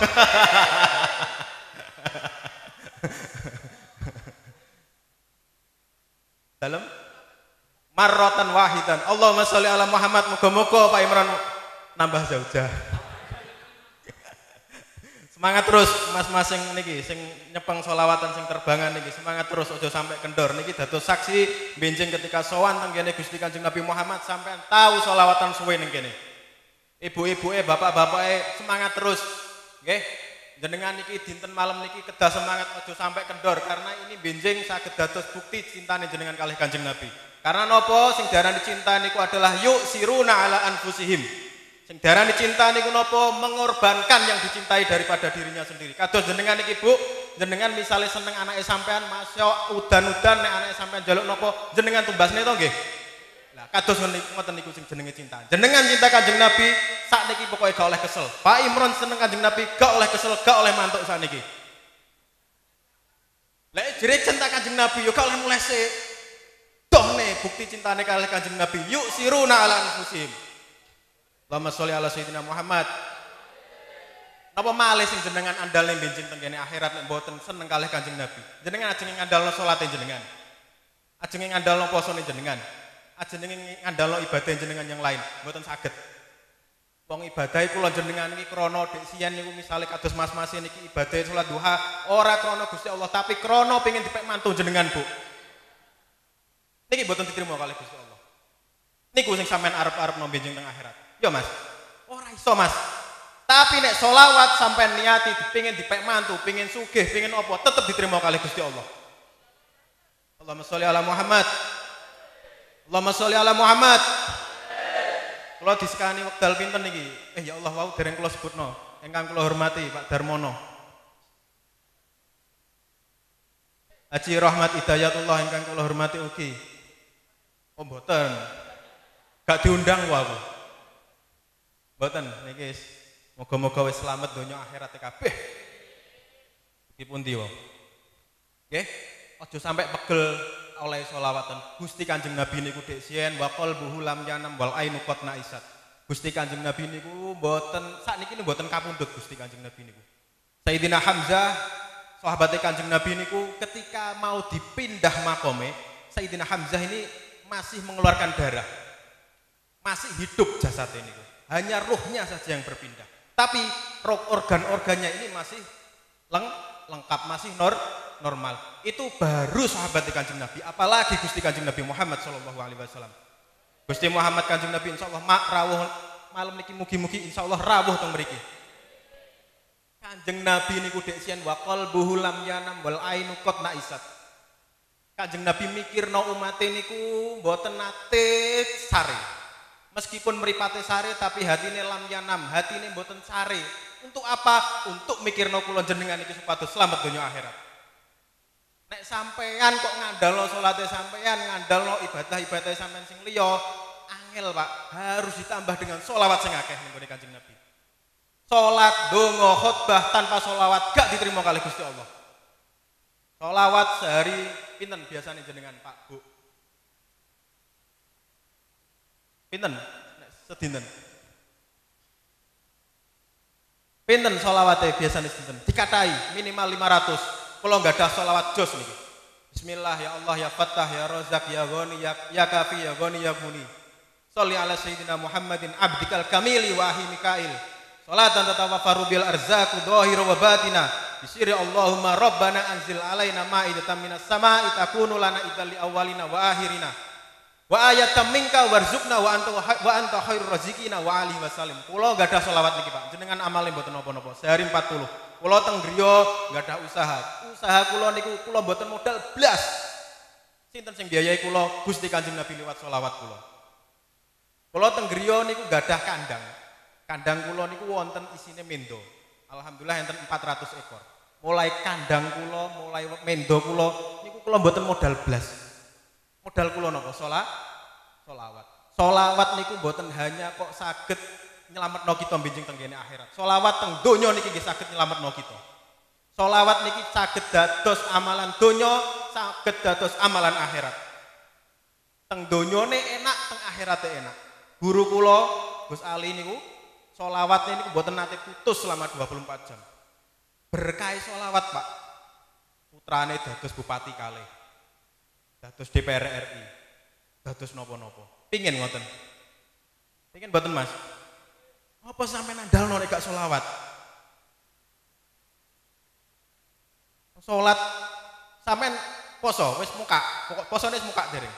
Dalam marratan wahidan. Allahumma sholli ala Muhammad. Muga-muga Pak Imron nambah zaujah. Semangat terus mas-mas sing niki sing nyepeng solawatan sing terbangan niki, semangat terus ojo sampai kendor niki dados saksi benjing ketika sowan teng kene Gusti Kanjeng Nabi Muhammad sampean tahu solawatan suwe ning kene. Ibu-ibuke, bapak-bapake semangat terus. Nggih. Jenengan niki dinten malam niki kedah semangat ojo sampai kendor karena ini benjing saged dados bukti cintane jenengan kalih Kanjeng Nabi. Karena napa sing diarani cinta niku adalah yuk siruna ala anfusihim. Sing diarani cinta niku napa mengorbankan yang dicintai daripada dirinya sendiri. Kados jenengan niki Bu, jenengan misalnya seneng anake sampean, masya udan-udan nek anake sampean njaluk napa jenengan tumbasne to nggih. Lah kados ngoten niku sing jenenge cinta. Jenengan cinta Kanjeng Nabi sakniki pokoke gak oleh kesel. Pak Imron seneng Kanjeng Nabi gak oleh kesel, gak oleh mantuk sakniki. Lah jere cinta Kanjeng Nabi yo gak oleh mulese. Dohne bukti cintane kalih Kanjeng Nabi yuk siruna ala anfusihim. Allahumma sholli ala sayyidina Muhammad. Napa malih sing jenengan andalne benjing teng kene akhirat nek mboten seneng kalih Kanjeng Nabi. Jenengan ajeng ngandalno salate jenengan. Ajeng ngandalno posone jenengan. Ajeng ngandalno ibadah jenengan yang lain, mboten saged. Wong ibadah kula jenengan iki krana dek siyen niku misale kados mas-mas niki ibadah salat duha ora krana Gusti Allah tapi krana pengin dipek mantu jenengan, Bu. Niki mboten diterima kalih Gusti Allah. Niku sing sampean arep-arep nombe benjing teng akhirat. Yo Mas, ora iso Mas. Tapi nek solawat sampai niati dipengin dipek mantu, pengin sugih, pengin apa, tetep diterima kalih Gusti Allah. Allahumma sholli ala Muhammad. Allahumma sholli ala Muhammad. Kula disekani wekdal pinten niki? Eh ya Allah wau dereng kula sebutno. Ingkang kula hormati Pak Darmono. Haji Rahmat Hidayatullah ingkang kula hormati ugi. Oh mboten. Gak diundang wae. Mboten niki moga-moga wis slamet donya akhirat kabeh. Iki pundi wae. Nggih, aja sampai pegel oleh sholawatan. Gusti Kanjeng Nabi niku dek sien wa qalbuhu lam yanam wal ainu qad naisat. Gusti Kanjeng Nabi niku mboten sakniki niku mboten kapundhut Gusti Kanjeng Nabi niku. Sayyidina Hamzah sahabate Kanjeng Nabi niku ketika mau dipindah makome, Sayyidina Hamzah ini masih mengeluarkan darah. Masih hidup jasadnya niku. Hanya ruhnya saja yang berpindah. Tapi organ-organnya ini masih leng, lengkap, masih nor, normal. Itu baru sahabat Kanjeng Nabi. Apalagi Gusti Kanjeng Nabi Muhammad Shallallahu Alaihi Wasallam. Gusti Muhammad Kanjeng Nabi Insya Allah mak rawuh malam niki mugi-mugi Insya Allah rawuh teng mriki. Kanjeng Nabi niku dek sian wa qalbuhu lam yanam wal ainu qad naisat. Kanjeng Nabi mikirno umate niku mboten nate sare. Meskipun mripate sare tapi hatine lam yanam, hatine mboten sare. Untuk apa? Untuk mikirno kula jenengan iki supados selamat donya akhirat. Nek sampean kok ngandalno salate sampean, ngandalno ibadah-ibadah sampean sing liya, angel Pak, harus ditambah dengan sholawat sing akeh ning Kanjeng Nabi. Salat, donga, khutbah tanpa sholawat gak diterima kalih Gusti Allah. Sholawat sehari pinten biasane jenengan Pak, Bu? Pinten? Sedinten. Pinten sholawate biasane sinten? Dikatai minimal lima ratus. Kula gadah sholawat jos niki. Bismillah ya Allah ya Fattah ya Razak ya Ghani ya, ya Kafi ya Ghani ya Muni. Sholli ala sayyidina Muhammadin abdikal kamili wa ahi Mikail. Salatan tatawaffaru bil arzaqu dhahiru wa batina. Bisiri Allahumma rabbana anzil alaina ma'idatan minas sama'i takunu lana idzal li awwalina wa akhirina. Wa ayatam minka warzuqna wa anta wa anta khairur raziqina wa alihi wasallim. Kula gadah selawat niki Pak. Jenengan amale mboten napa-napa. Sehari empat puluh. Kula teng griya gadah usaha. Usaha kula niku kula mboten modal blas. Sinten sing biayai kula? Gusti Kanjeng Nabi liwat selawat kula. Kula teng griya niku gadah kandang. Kandang kula niku wonten isine mendo. Alhamdulillah enten empat ratus ekor. Mulai kandang kula, mulai mendo kula niku kula mboten modal blas. Modal kula napa? Salat, selawat. Selawat niku mboten hanya kok saged nyelametno kita benjing teng kene akhirat. Selawat teng donya niki nggih saged nyelametno kita. Selawat niki saged dados amalan donya, saged dados amalan akhirat. Teng donyane enak, teng akhirate enak. Guru kula Gus Ali niku selawat niku mboten nate putus selama dua puluh empat jam. Berkah selawat, Pak. Putrane dados bupati kalih. Dados D P R R I. Dados napa-napa. Pingin ngoten. Pingin mboten, Mas? Apa sampean andalno nek gak selawat? Salat sampean poso wis muka, pokok posone wis muka dereng.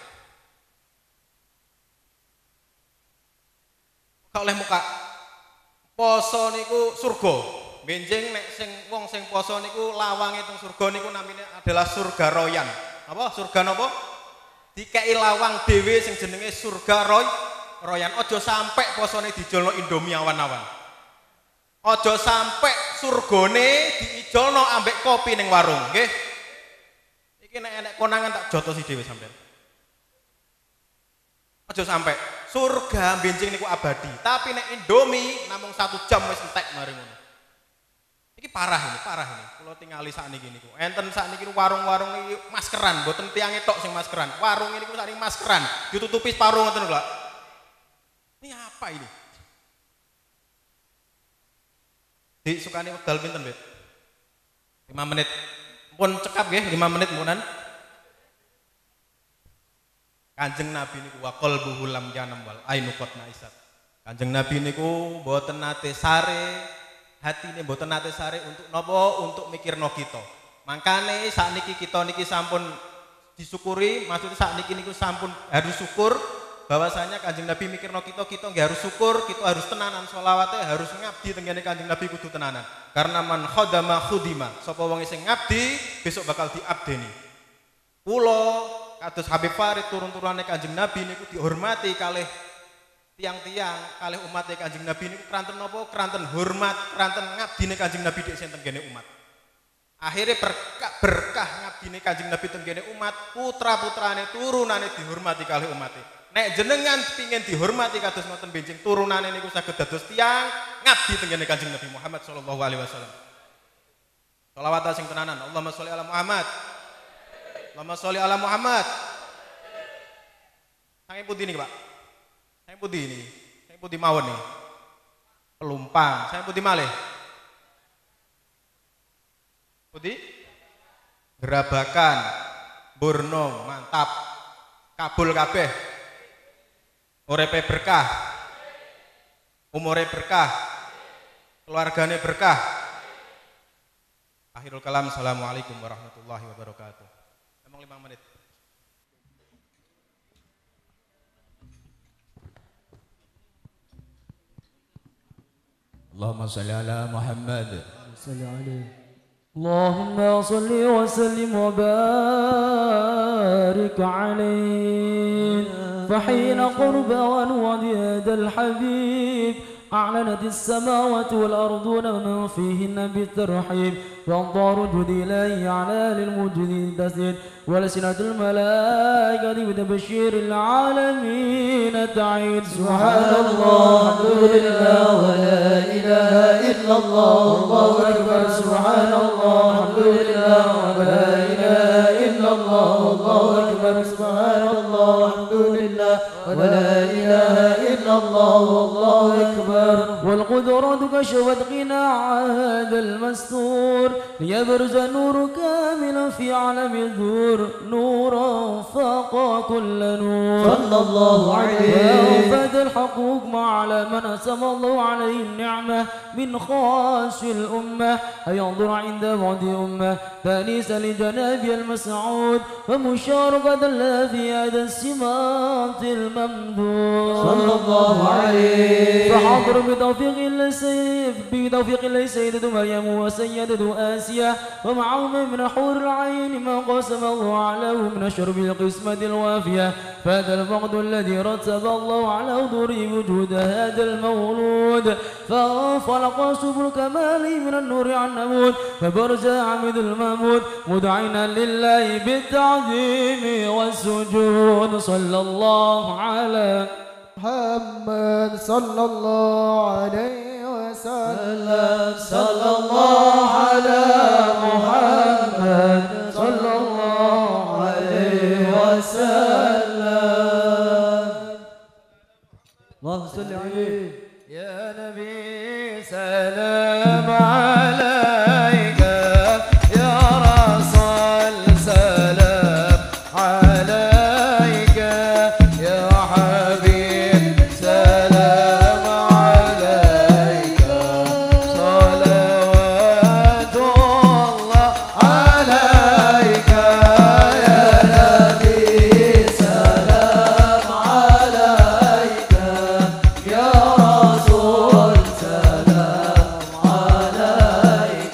Gak oleh muka. Poso niku surga. Benjing nek sing wong sing poso niku lawange teng surga niku namine adalah surga royan. Apa? Surga napa? Dikei lawang dhewe sing jenenge surga roy royan. Aja sampe posone dijolno Indomie awan-awan. Aja sampe surgane diijolno ambek kopi ning warung, nggih. Iki nek enek konangan tak jotosi dhewe sampean. Aja sampe surga benjing niku abadi, tapi nek Indomie namung satu jam wis entek mari ngono. Iki parah ini, parah ini. Kula tingali sakniki niku. Enten sakniki warung-warung iki maskeran, mboten tiange tok sing maskeran. Warung ini niku sakniki maskeran, ditutupi separuh ngoten lho, Pak. Ini apa ini? Dik sukane wekdal pinten, Bet? lima menit. Pun cekap nggih, lima menit munan. Kanjeng Nabi niku wa qalbuhu lam yanam wal ainu qad naisat. Kanjeng Nabi niku mboten nate sare, hatine mboten nate sare untuk napa? Untuk mikirno kita. Mangkane sakniki kita niki sampun disyukuri, maksudnya sakniki niku sampun harus syukur bahwasanya Kanjeng Nabi mikirno kita, kita nggih harus syukur, kita harus tenanan sholawatnya, harus ngabdi tenggene Kanjeng Nabi kudu tenanan. Karena man khodama khudima, sapa wong sing ngabdi besok bakal diabdeni. Kula kados Habib Farid turun-turunane Kanjeng Nabi niku dihormati kalih tiang-tiang, kalih umat Kanjeng Nabi niku keranten napa? Keranten hormat, keranten ngabdine Kanjeng Nabi dik sing tenggene umat. Akhirnya berkah, berkah ngabdine Kanjeng Nabi tenggene umat, putra-putrane turunane dihormati kalih umate. Nek jenengan pingin dihormati kados ngoten benjing turunane niku saged dados tiyang ngabdi tenggene Kanjeng Nabi Muhammad sallallahu alaihi wasallam. Shalawat sing tenanan. Allahumma sholli ala Muhammad. Allahumma sholli ala Muhammad. Sange putih niki, Pak. Sange putih ini. Sange putih mawon nih. Pelumpang. Sange putih malih. Putih. Gerabakan. Burno, mantap. Kabul kabeh. Urepe berkah, umure berkah, keluargane berkah. Akhirul kalam, assalamualaikum warahmatullahi wabarakatuh. Emang lima menit. Allahumma salli ala Muhammad. Salli alaihi. اللهم صل وسلم وبارك عليه فحين قرب ونود هذا الحبيب أعلنت السماوات والأرضون ومن فيهن بالترحيب وأنظار وجود إلهي على للموجود تسجد ولسنة الملائكة بتبشير العالمين تعيد سبحان الله الحمد لله ولا إله إلا الله الله أكبر سبحان الله الحمد لله ولا إله إلا الله الله أكبر سبحان الله الحمد لله ولا إله إلا الله الله أكبر والقدرة كشفت قناع هذا المستور ليبرز النور كاملا في عالم الدور نورا فاق كل نور صلى الله عليه وفاد الحقوق على من أسم الله عليه النعمة من خاص الأمة أينظر عند بعد أمة فانيسا لجناب المسعود ومشاركة الله في هذا السمات الممدود صلى الله عليه فحضر بتوفيق الله سيد بتوفيق الله سيدة مريم وسيدة آسيا ومعهم من حور العين ما قسم الله عليه من شرب القسمة الوافية فهذا الفقد الذي رتب الله على حضوره وجود هذا المولود فانفلق سبل كماله من النور عن نمود فبرز عمد الممود مدعنا لله بالتعظيم والسجود صلى الله على محمد صلى الله عليه وسلم صلى الله على محمد صلى الله عليه وسلم اللهم صل عليه يا نبي سلام عليك يا رسول سلام عليك يا حبيب سلام عليك صلوات الله عليك يا نبي سلام عليك يا رسول سلام عليك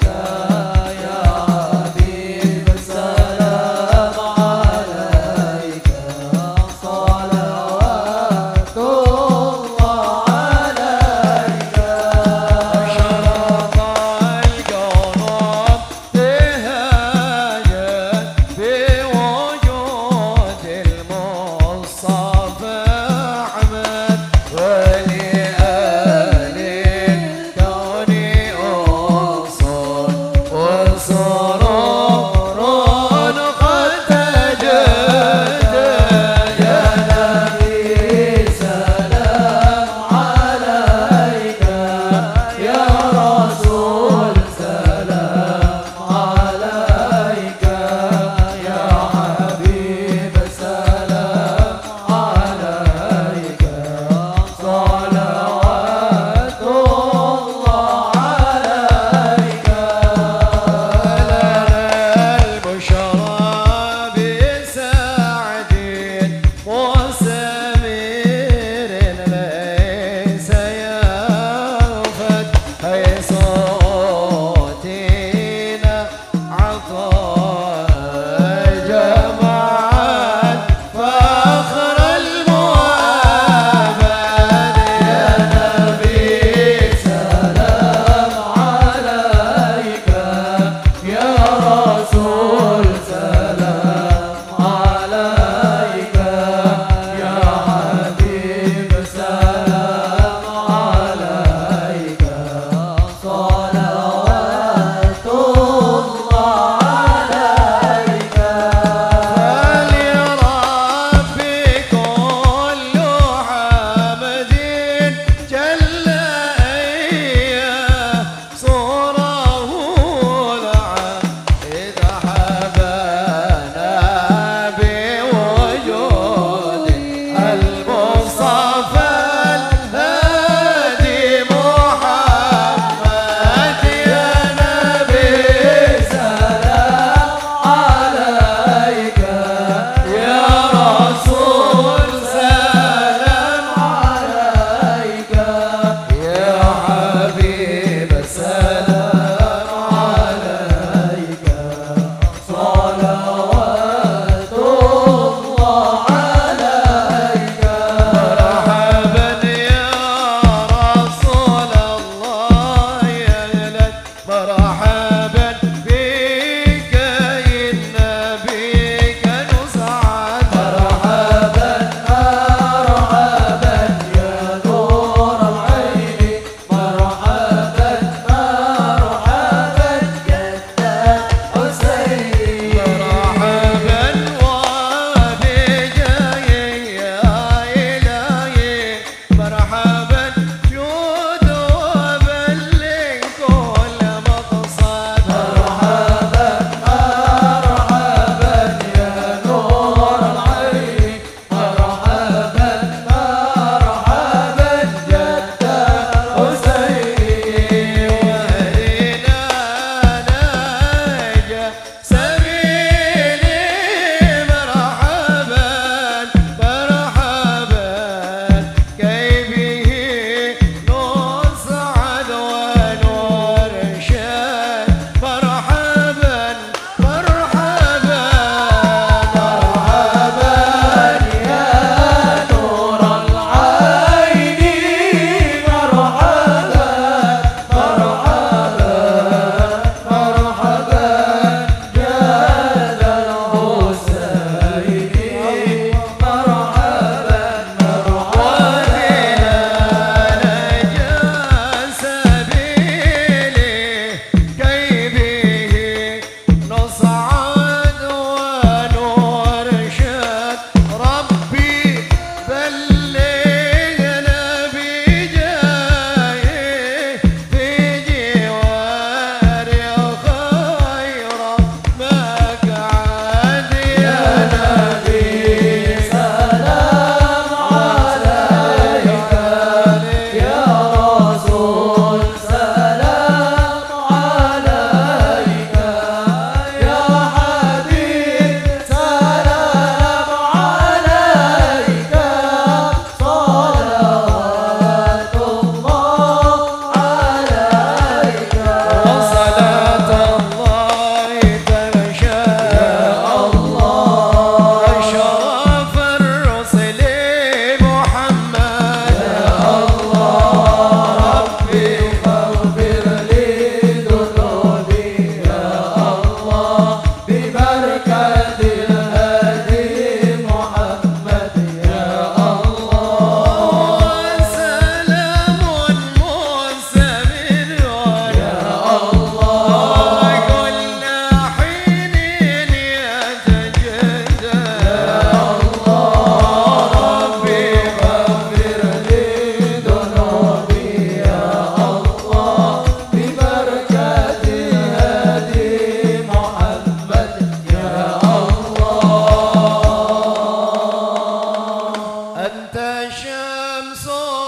أنت شمس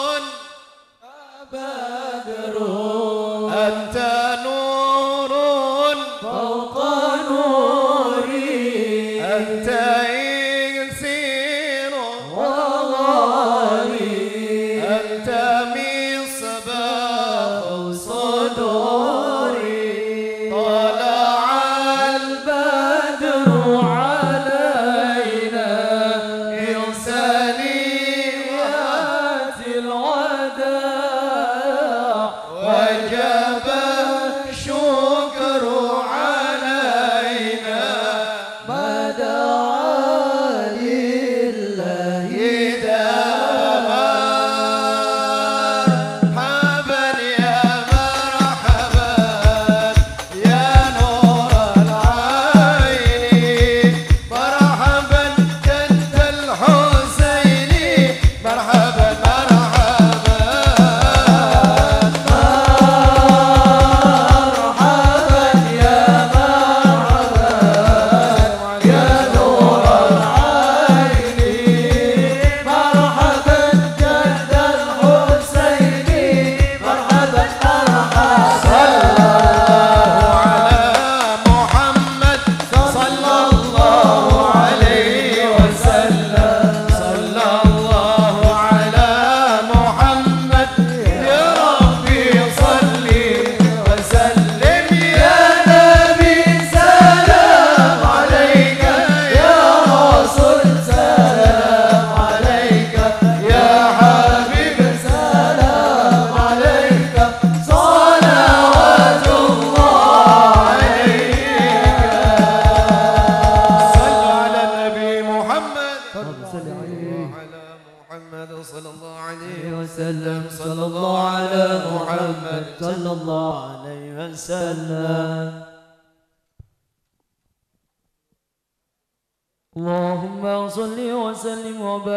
بدر أنت نور فوق نوري أنت إكسير وغاري أنت مصباح صدوري طلع البدر علينا بسليمات الوداع وجب الشكر علينا ما دعا لله داما مرحبا يا مرحبا يا نور العين مرحبا جد الحسين مرحبا مرحبا مرحبا يا مرحبا يا نور العين مرحبا جد الحسين مرحبا مرحبا صلى الله عليه وسلم صلى الله على محمد يا ربي صل وسلم يا نبي سلام عليك يا رسول سلام عليك يا حبيب سلام عليك صلوات الله عليك صلوا على النبي محمد صلى عليه على محمد صلى الله عليه وسلم صلى الله على محمد صلى الله عليه وسلم اللهم صل وسلم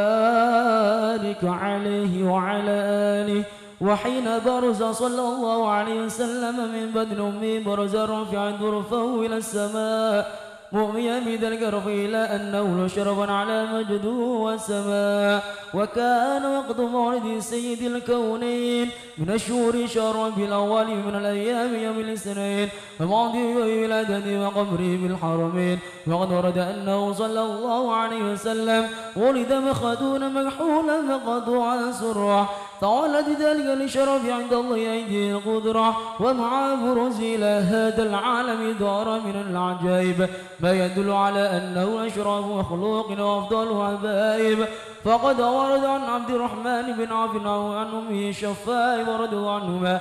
وبارك عليه وعلى آله وحين برز صلى الله عليه وسلم من بدن أمه برز رافعا درفه إلى السماء مؤميا بذلك الرفع إلى أنه شرفا على مجده والسماء وكان وقت مولد سيد الكونين من الشهور شهر بالأول من الأيام يوم الاثنين وماضي ولادته وقبره بالحرمين وقد ورد أنه صلى الله عليه وسلم ولد مخدون مكحولا مقطوعا سرا فولد ذلك لشرف عند الله أيدي القدرة ومع بروز إلى هذا العالم دار من العجائب ما يدل على أنه أشرف مخلوق وأفضل حبائب فقد ورد عن عبد الرحمن بن عوف عن أمه الشفاء ورضي عنهما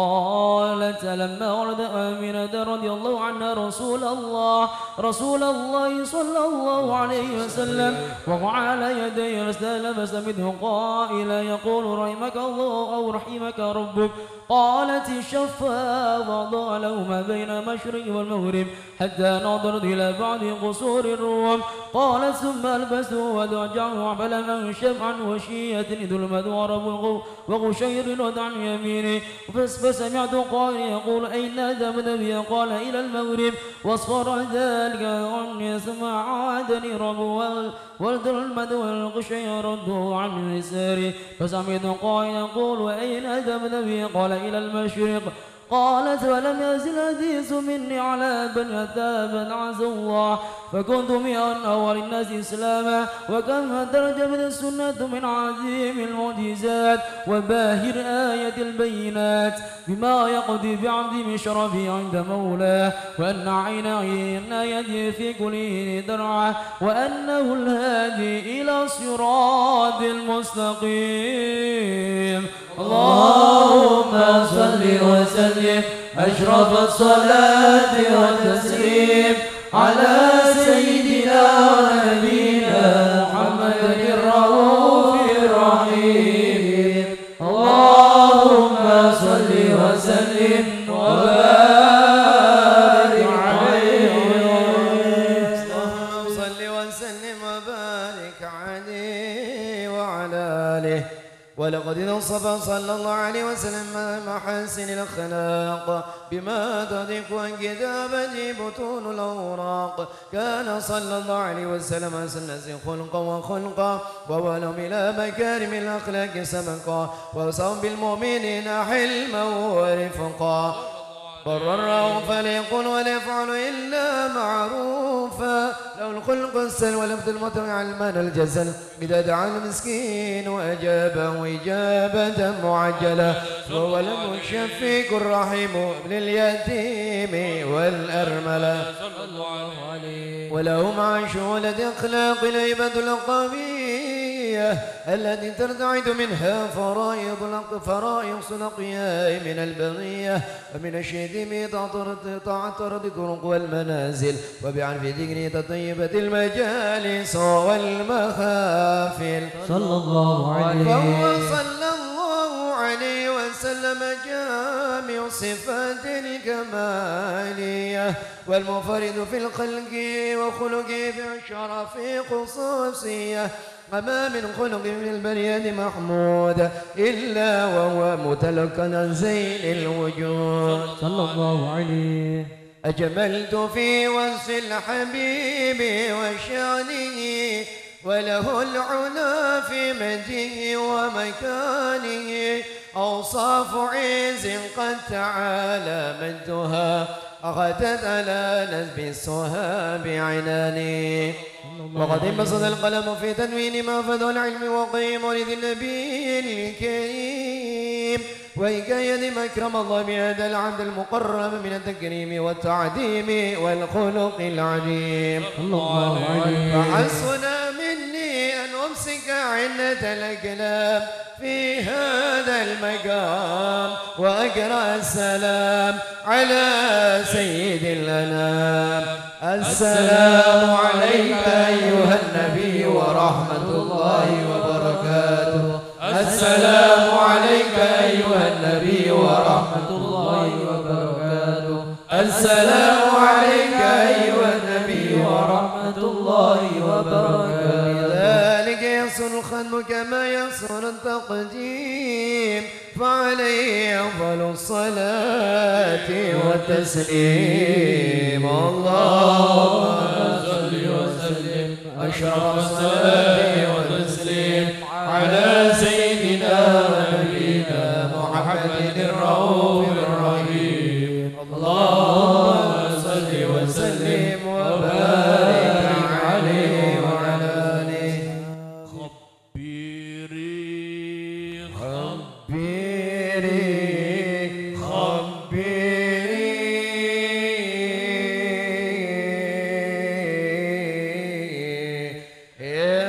قالت لما ورد آمنة رضي الله عنها رسول الله رسول الله صلى الله عليه وسلم وقع على يديه فاستلبس منه قائلا يقول رحمك الله أو رحمك ربك قالت الشفاء فضاء له ما بين المشرق والمغرب حتى نظرت إلى بعض قصور الروم قالت ثم ألبسته ودعجعه فلم أنشب عن وشية ظلمت ورب وغشير ود عن يمينه فسمعت قائل يقول أين ذهب النبي قال إلى المغرب واصفر ذلك عني ثم عادني رب والظلمة والغشير رده عن يساري فسمعت قائل يقول وأين ذهب النبي قال إلى المشرق قالت ولم يزل الحديث مني على بني عتاب عز الله فكنت من أول الناس إسلاما وكم ترجمت السنة من عظيم المعجزات وباهر آية البينات بما يقضي بعبد من شرفه عند مولاه وأن عينيه يدي في كله درعه وأنه الهادي إلى صراط المستقيم اللهم صل وسلم أشرف الصلاة والتسليم على سيدنا ونبينا محمد الرؤوف الرحيم اللهم صل وسلم وبارك عليه اللهم صل وسلم وبارك عليه وعلى آله ولقد انصف صلى الله عليه وسلم محاسن الأخلاق بما تضيق عن كتابته بطون الأوراق. كان صلى الله عليه وسلم أسلس خلقا وخلقا وولم إلى مكارم الأخلاق سبقا وصوم بالمؤمنين حلما ورفقا. برره فليقل وليفعل إلا معروفا له الخلق السل ولفظ المتبع المال الجزل إذا دعا المسكين وأجابه إجابة معجلة وهو المشفق الرحيم لليتيم والأرملة وله مع شولة أخلاق الهيبة القوية التي ترتعد منها فرائض فرائض الأقياء من البغية ومن الشتم تعترض الطرق والمنازل وبعرف ذكر تطيبة المجالس والمخافل صلى الله عليه فهو صلى الله عليه وسلم جامع صفات الكمالية والمفرد في الخلق وخلقه في الشرف خصوصية وما من خلق من البرية محمود إلا وهو متلقى عن زين الوجود صلى الله عليه. أجملت في وصف الحبيب وشانه وله العلا في مجده ومكانه أوصاف عز قد تعالى مجدها أخذت على نسب الصهاب عناني وقد انبسط القلم في تدوين ما فضل العلم وقيم ولد النبي الكريم وإكاية ما أكرم الله بهذا العبد المقرب من التكريم والتعظيم والخلق العظيم الله عليه. فحسنا مني أن أمسك عنة الأكلام في هذا المقام وأقرأ السلام على سيد الأنام. السلام عليك أيها النبي ورحمة الله وبركاته. السلام عليك أيها النبي ورحمة الله وبركاته. السلام عليك أيها النبي ورحمة الله وبركاته. ذلك يصل الختم كما يصل التقديم فعليه أفضل الصلاة والتسليم. اللهم صل وسلم أشرف الصلاة والتسليم على سيدنا ونبينا محمد الرؤوف الرحيم. اللهم صل وسلم وبارك عليه وعلى آله. خبيري خبيري خبيري يا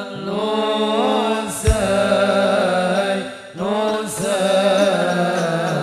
نوساي نوساي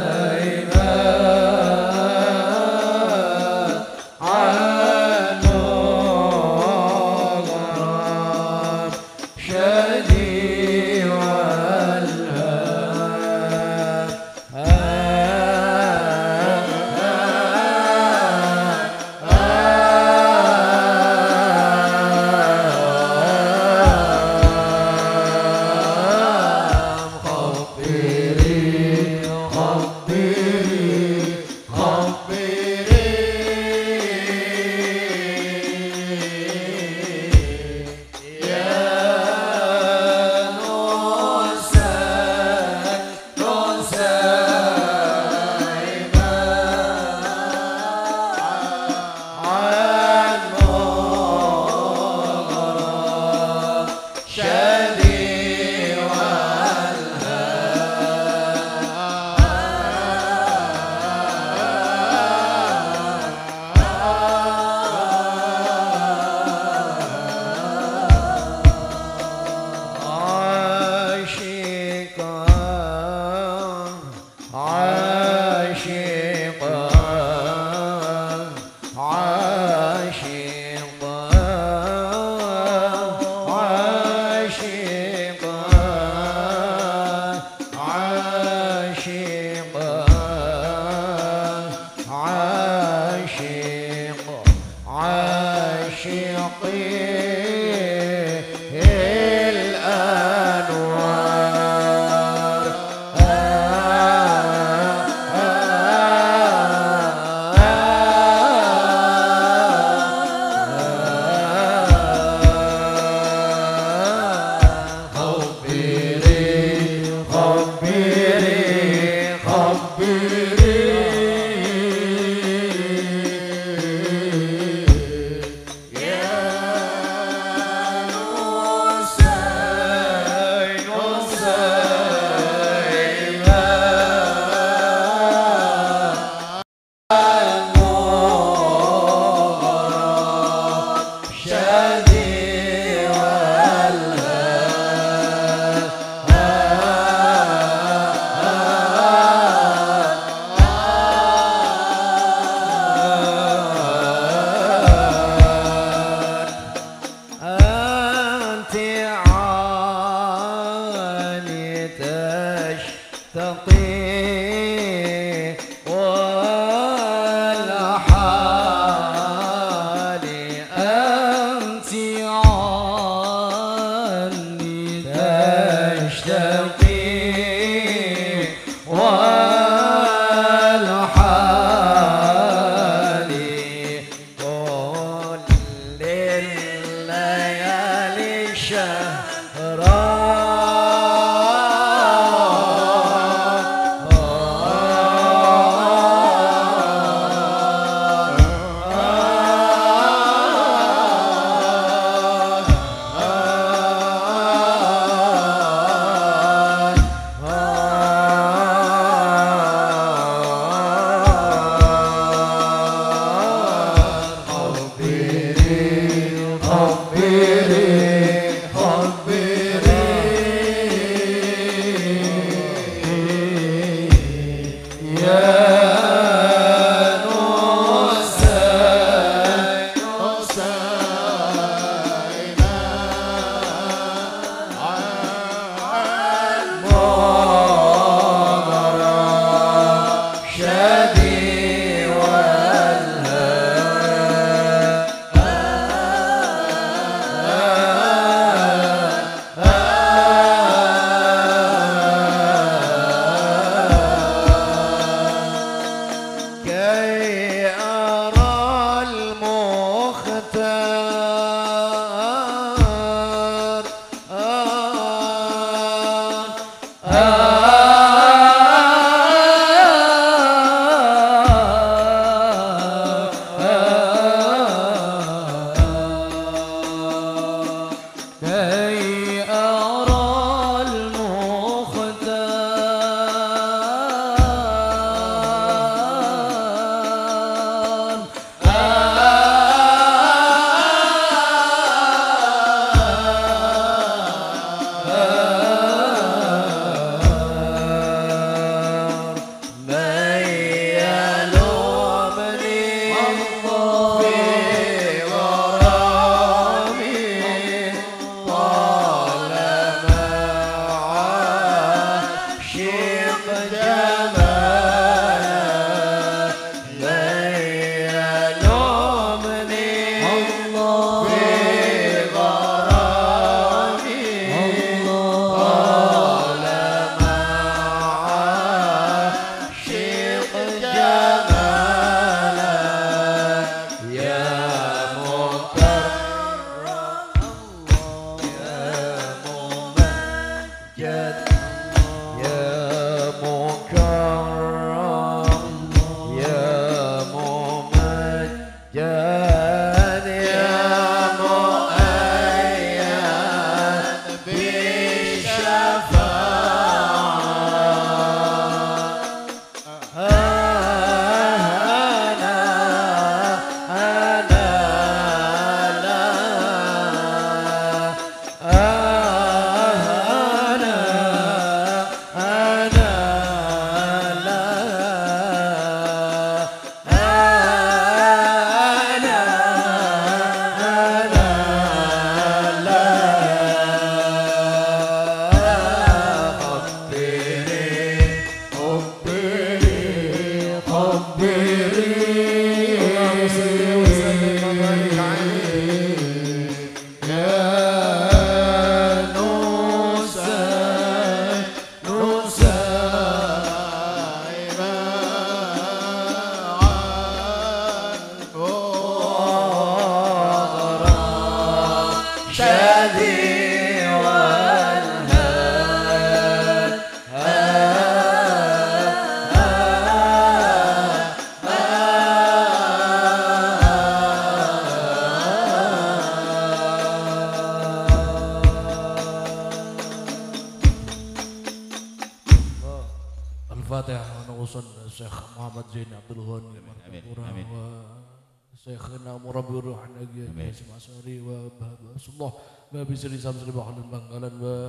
Al-Fatihah nusun Syekh Muhammad Zain Abdul Ghani Amin. wa Syekhna Murabbi Ruhan Agi Masari wa Bahasullah wa Bisri Samsri Bahalan Bangkalan wa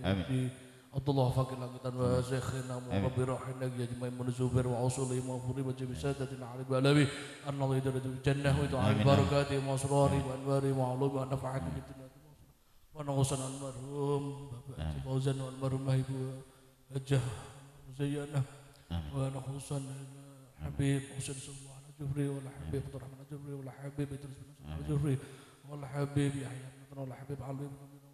di Abdullah Fakir Langitan wa Syekhna Murabbi Ruhan Agi Ajmai Munzubir wa Usuli Mafuri wa Jibisadatin Alib Alawi An-Nawi Daratul Jannah wa Ta'ala Barakati wa Asrari wa Anwari wa Alumi wa Nafa'ati wa Nawsan Al-Marhum Bapak Fauzan wa Al-Marhum Mahibu Hajjah زينا ونخصا حبيب حسين سبحان الجبري ولا حبيب عبد الرحمن الجبري ولا حبيب إدريس بن الجبري ولا حبيب يحيى بن ولا حبيب علي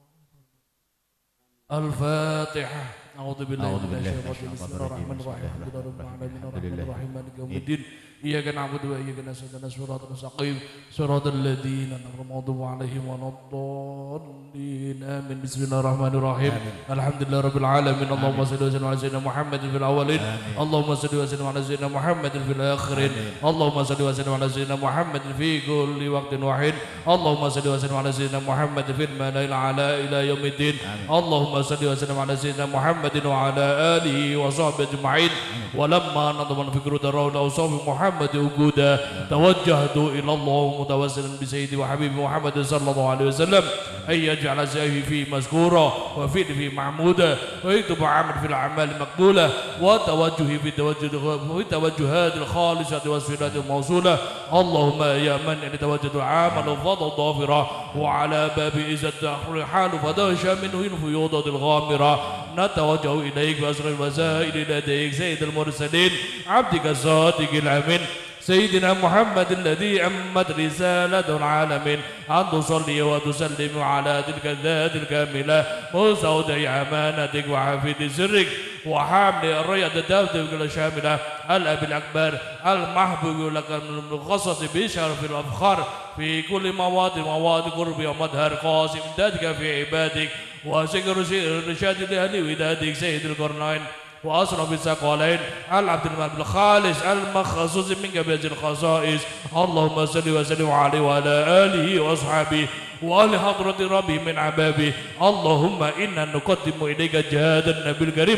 الفاتحة. أعوذ بالله من الشيطان الرجيم. بسم الله الرحمن الرحيم. الحمد لله رب العالمين الرحمن الرحيم مالك يوم الدين. إياك نعبد وإياك نستعين صراط المستقيم صراط الذين أنعمت المغضوب عليهم ولا الضالين آمين. بسم الله الرحمن الرحيم. الحمد لله رب العالمين. اللهم صل وسلم على سيدنا محمد في الأولين. اللهم صل وسلم على سيدنا محمد في الآخرين. اللهم صل وسلم على سيدنا محمد في كل وقت وحين. اللهم صل وسلم على سيدنا محمد في الملأ الأعلى إلى يوم الدين. اللهم صل وسلم على سيدنا محمد وعلى آله وصحبه أجمعين. ولما نظم الفكر درون أوصاف محمد وجودا توجهت إلى الله متوسلا بسيدي وحبيبي محمد صلى الله عليه وسلم أن يجعل سعيه فيه مذكورا وفيه فيه محمودا ويكتب عمل في الأعمال مقبولة وتوجهي في في توجهات الخالصة والصفات الموصولة. اللهم يا من يتوجد عامل فضل ضافرة وعلى باب إذا الرحال فدهش منه الفيوضات الغامرة نتوجه إليك بأسر الوسائل لديك سيد المرسلين عبدك الصادق الأمين سيدنا محمد الذي أمت رسالة العالمين أن تصلي وتسلم على تلك الذات الكاملة مستودع أمانتك وحفيد سرك وحامل الرياض الدابة الشاملة الأب الأكبر المحبوب لك المخصص بشرف الأفخار في كل مواد مواد قرب ومظهر قاسم ذاتك في عبادك وسكر رشاد لأهل ودادك سيد القرنين وأصرف الثقلين العبد الملك الخالص المخصوص منك بهذه الخصائص. اللهم صل وسلم عليه وعلى آله وأصحابه وأهل حضرة ربي من عبابه. اللهم إنا نقدم إليك جهاد النبي الكريم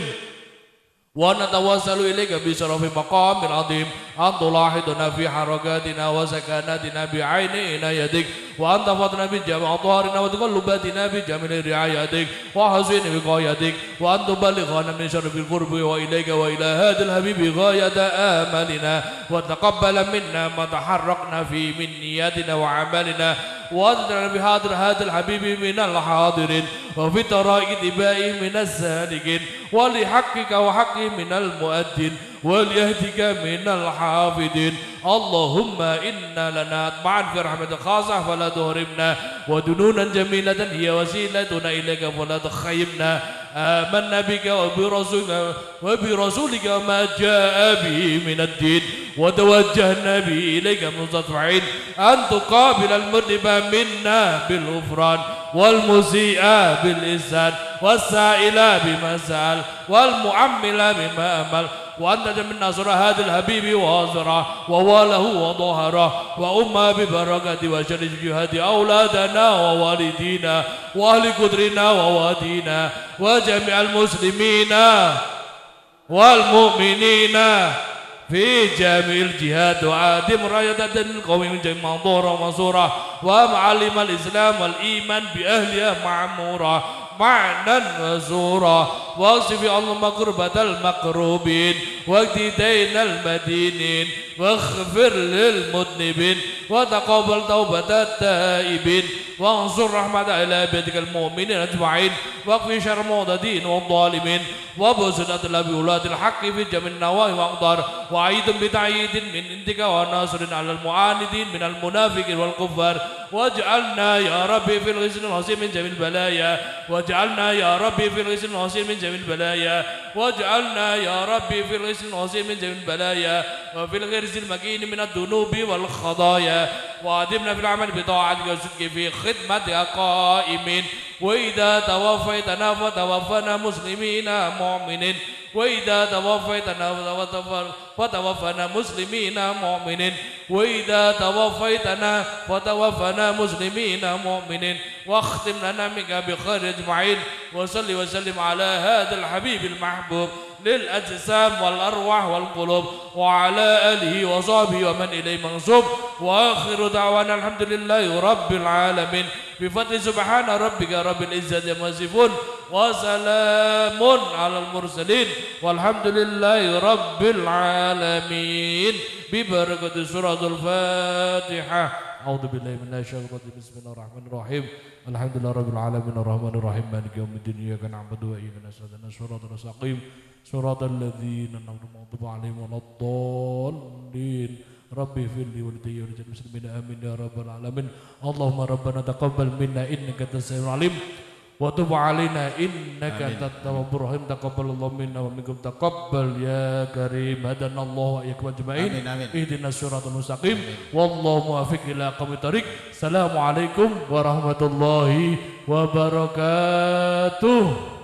ونتوسل إليك بشرف مقام العظيم أن تلاحظنا في حركاتنا وسكناتنا بعين يدك وأن تفضلنا بجميع أطهارنا وتقلباتنا بجميع رعايتك وحسن وقايتك وأن تبلغنا من شرف القرب وإليك وإلى هذا الحبيب غاية آمالنا وتقبل منا ما تحرقنا في من نياتنا وعملنا وأدنا بحاضر هذا الحبيب من الحاضرين وفي طرائق دبائه من السالكين ولحقك وحقه من المؤدين وليهدك من الحافظين. اللهم إنا لنا أطمعا في رحمة خاصة فلا تهرمنا ودنونا جميلة هي وسيلتنا إليك فلا تخيبنا. آمنا بك وبرسولك وبرسولك ما جاء به من الدين وتوجهنا به إليك مستطيعين أن تقابل المذنب منا بالغفران والمسيء بالإحسان والسائل بما سأل والمعمل بما أمل وأنت من نصر هذا الحبيب وأزره وواله وظهره وأما ببركة وشر جهاد أولادنا ووالدينا وأهل قدرنا ووادينا وجميع المسلمين والمؤمنين في جميع الجهاد وعادم راية القوم من جميع منظورة ومنصورة ومعلم الإسلام والإيمان بأهلها معمورة معنا وزورا واصف اللهم قربة المقروبين واقضي دين المدينين واغفر للمذنبين وتقبل توبة التائبين وانصر رحمة إلى بيتك المؤمنين أجمعين واقف شر المعتدين والظالمين وبسطة الأولاد الحق في جميع النواهي وأقدار وعيد بتعييد من عندك وناصر على المعاندين من المنافقين والكفار واجعلنا يا ربي في الغسل العظيم من جميع البلايا واجعلنا يا ربي في الغسل العظيم من جميع البلايا واجعلنا يا ربي في الغسل العظيم من جميع البلايا وفي الغرز المكين من الذنوب والخطايا وأدمنا في العمل بطاعتك وصدق في خدمتك قائمين وإذا توفيتنا فتوفنا مسلمين مؤمنين وإذا توفيتنا فتوفنا مسلمين مؤمنين وإذا توفيتنا فتوفنا مسلمين مؤمنين واختم لنا منك بخير أجمعين وصل وسلم على هذا الحبيب المحبوب للأجسام والأرواح والقلوب وعلى آله وصحبه ومن إليه منصوب وآخر دعوانا الحمد لله رب العالمين بفضل سبحان ربك رب العزة عما يصفون وسلام على المرسلين والحمد لله رب العالمين ببركة سورة الفاتحة. A'udzu billahi minasyaitonir rajim. Bismillahirrahmanirrahim. Alhamdulillahirabbil alamin arrahmanir rahim maliki yaumiddin iyyaka na'budu wa iyyaka nasta'in ihdinas siratal mustaqim siratal ladzina an'amta 'alaihim waladdallin. Rabbi firli wa lidayya wa lidayya muslimin amin ya rabbal alamin. Allahumma rabbana taqabbal minna innaka antas samiul alim wa tub 'alaina innaka antat tawwabur rahim. Taqabbalallahu minna wa minkum taqabbal ya karim. Hadanallahu wa iyyakum ajma'in. Ihdinas siratal mustaqim. Wallahu muwaffiq ila aqwamit thoriq. Assalamualaikum warahmatullahi wabarakatuh.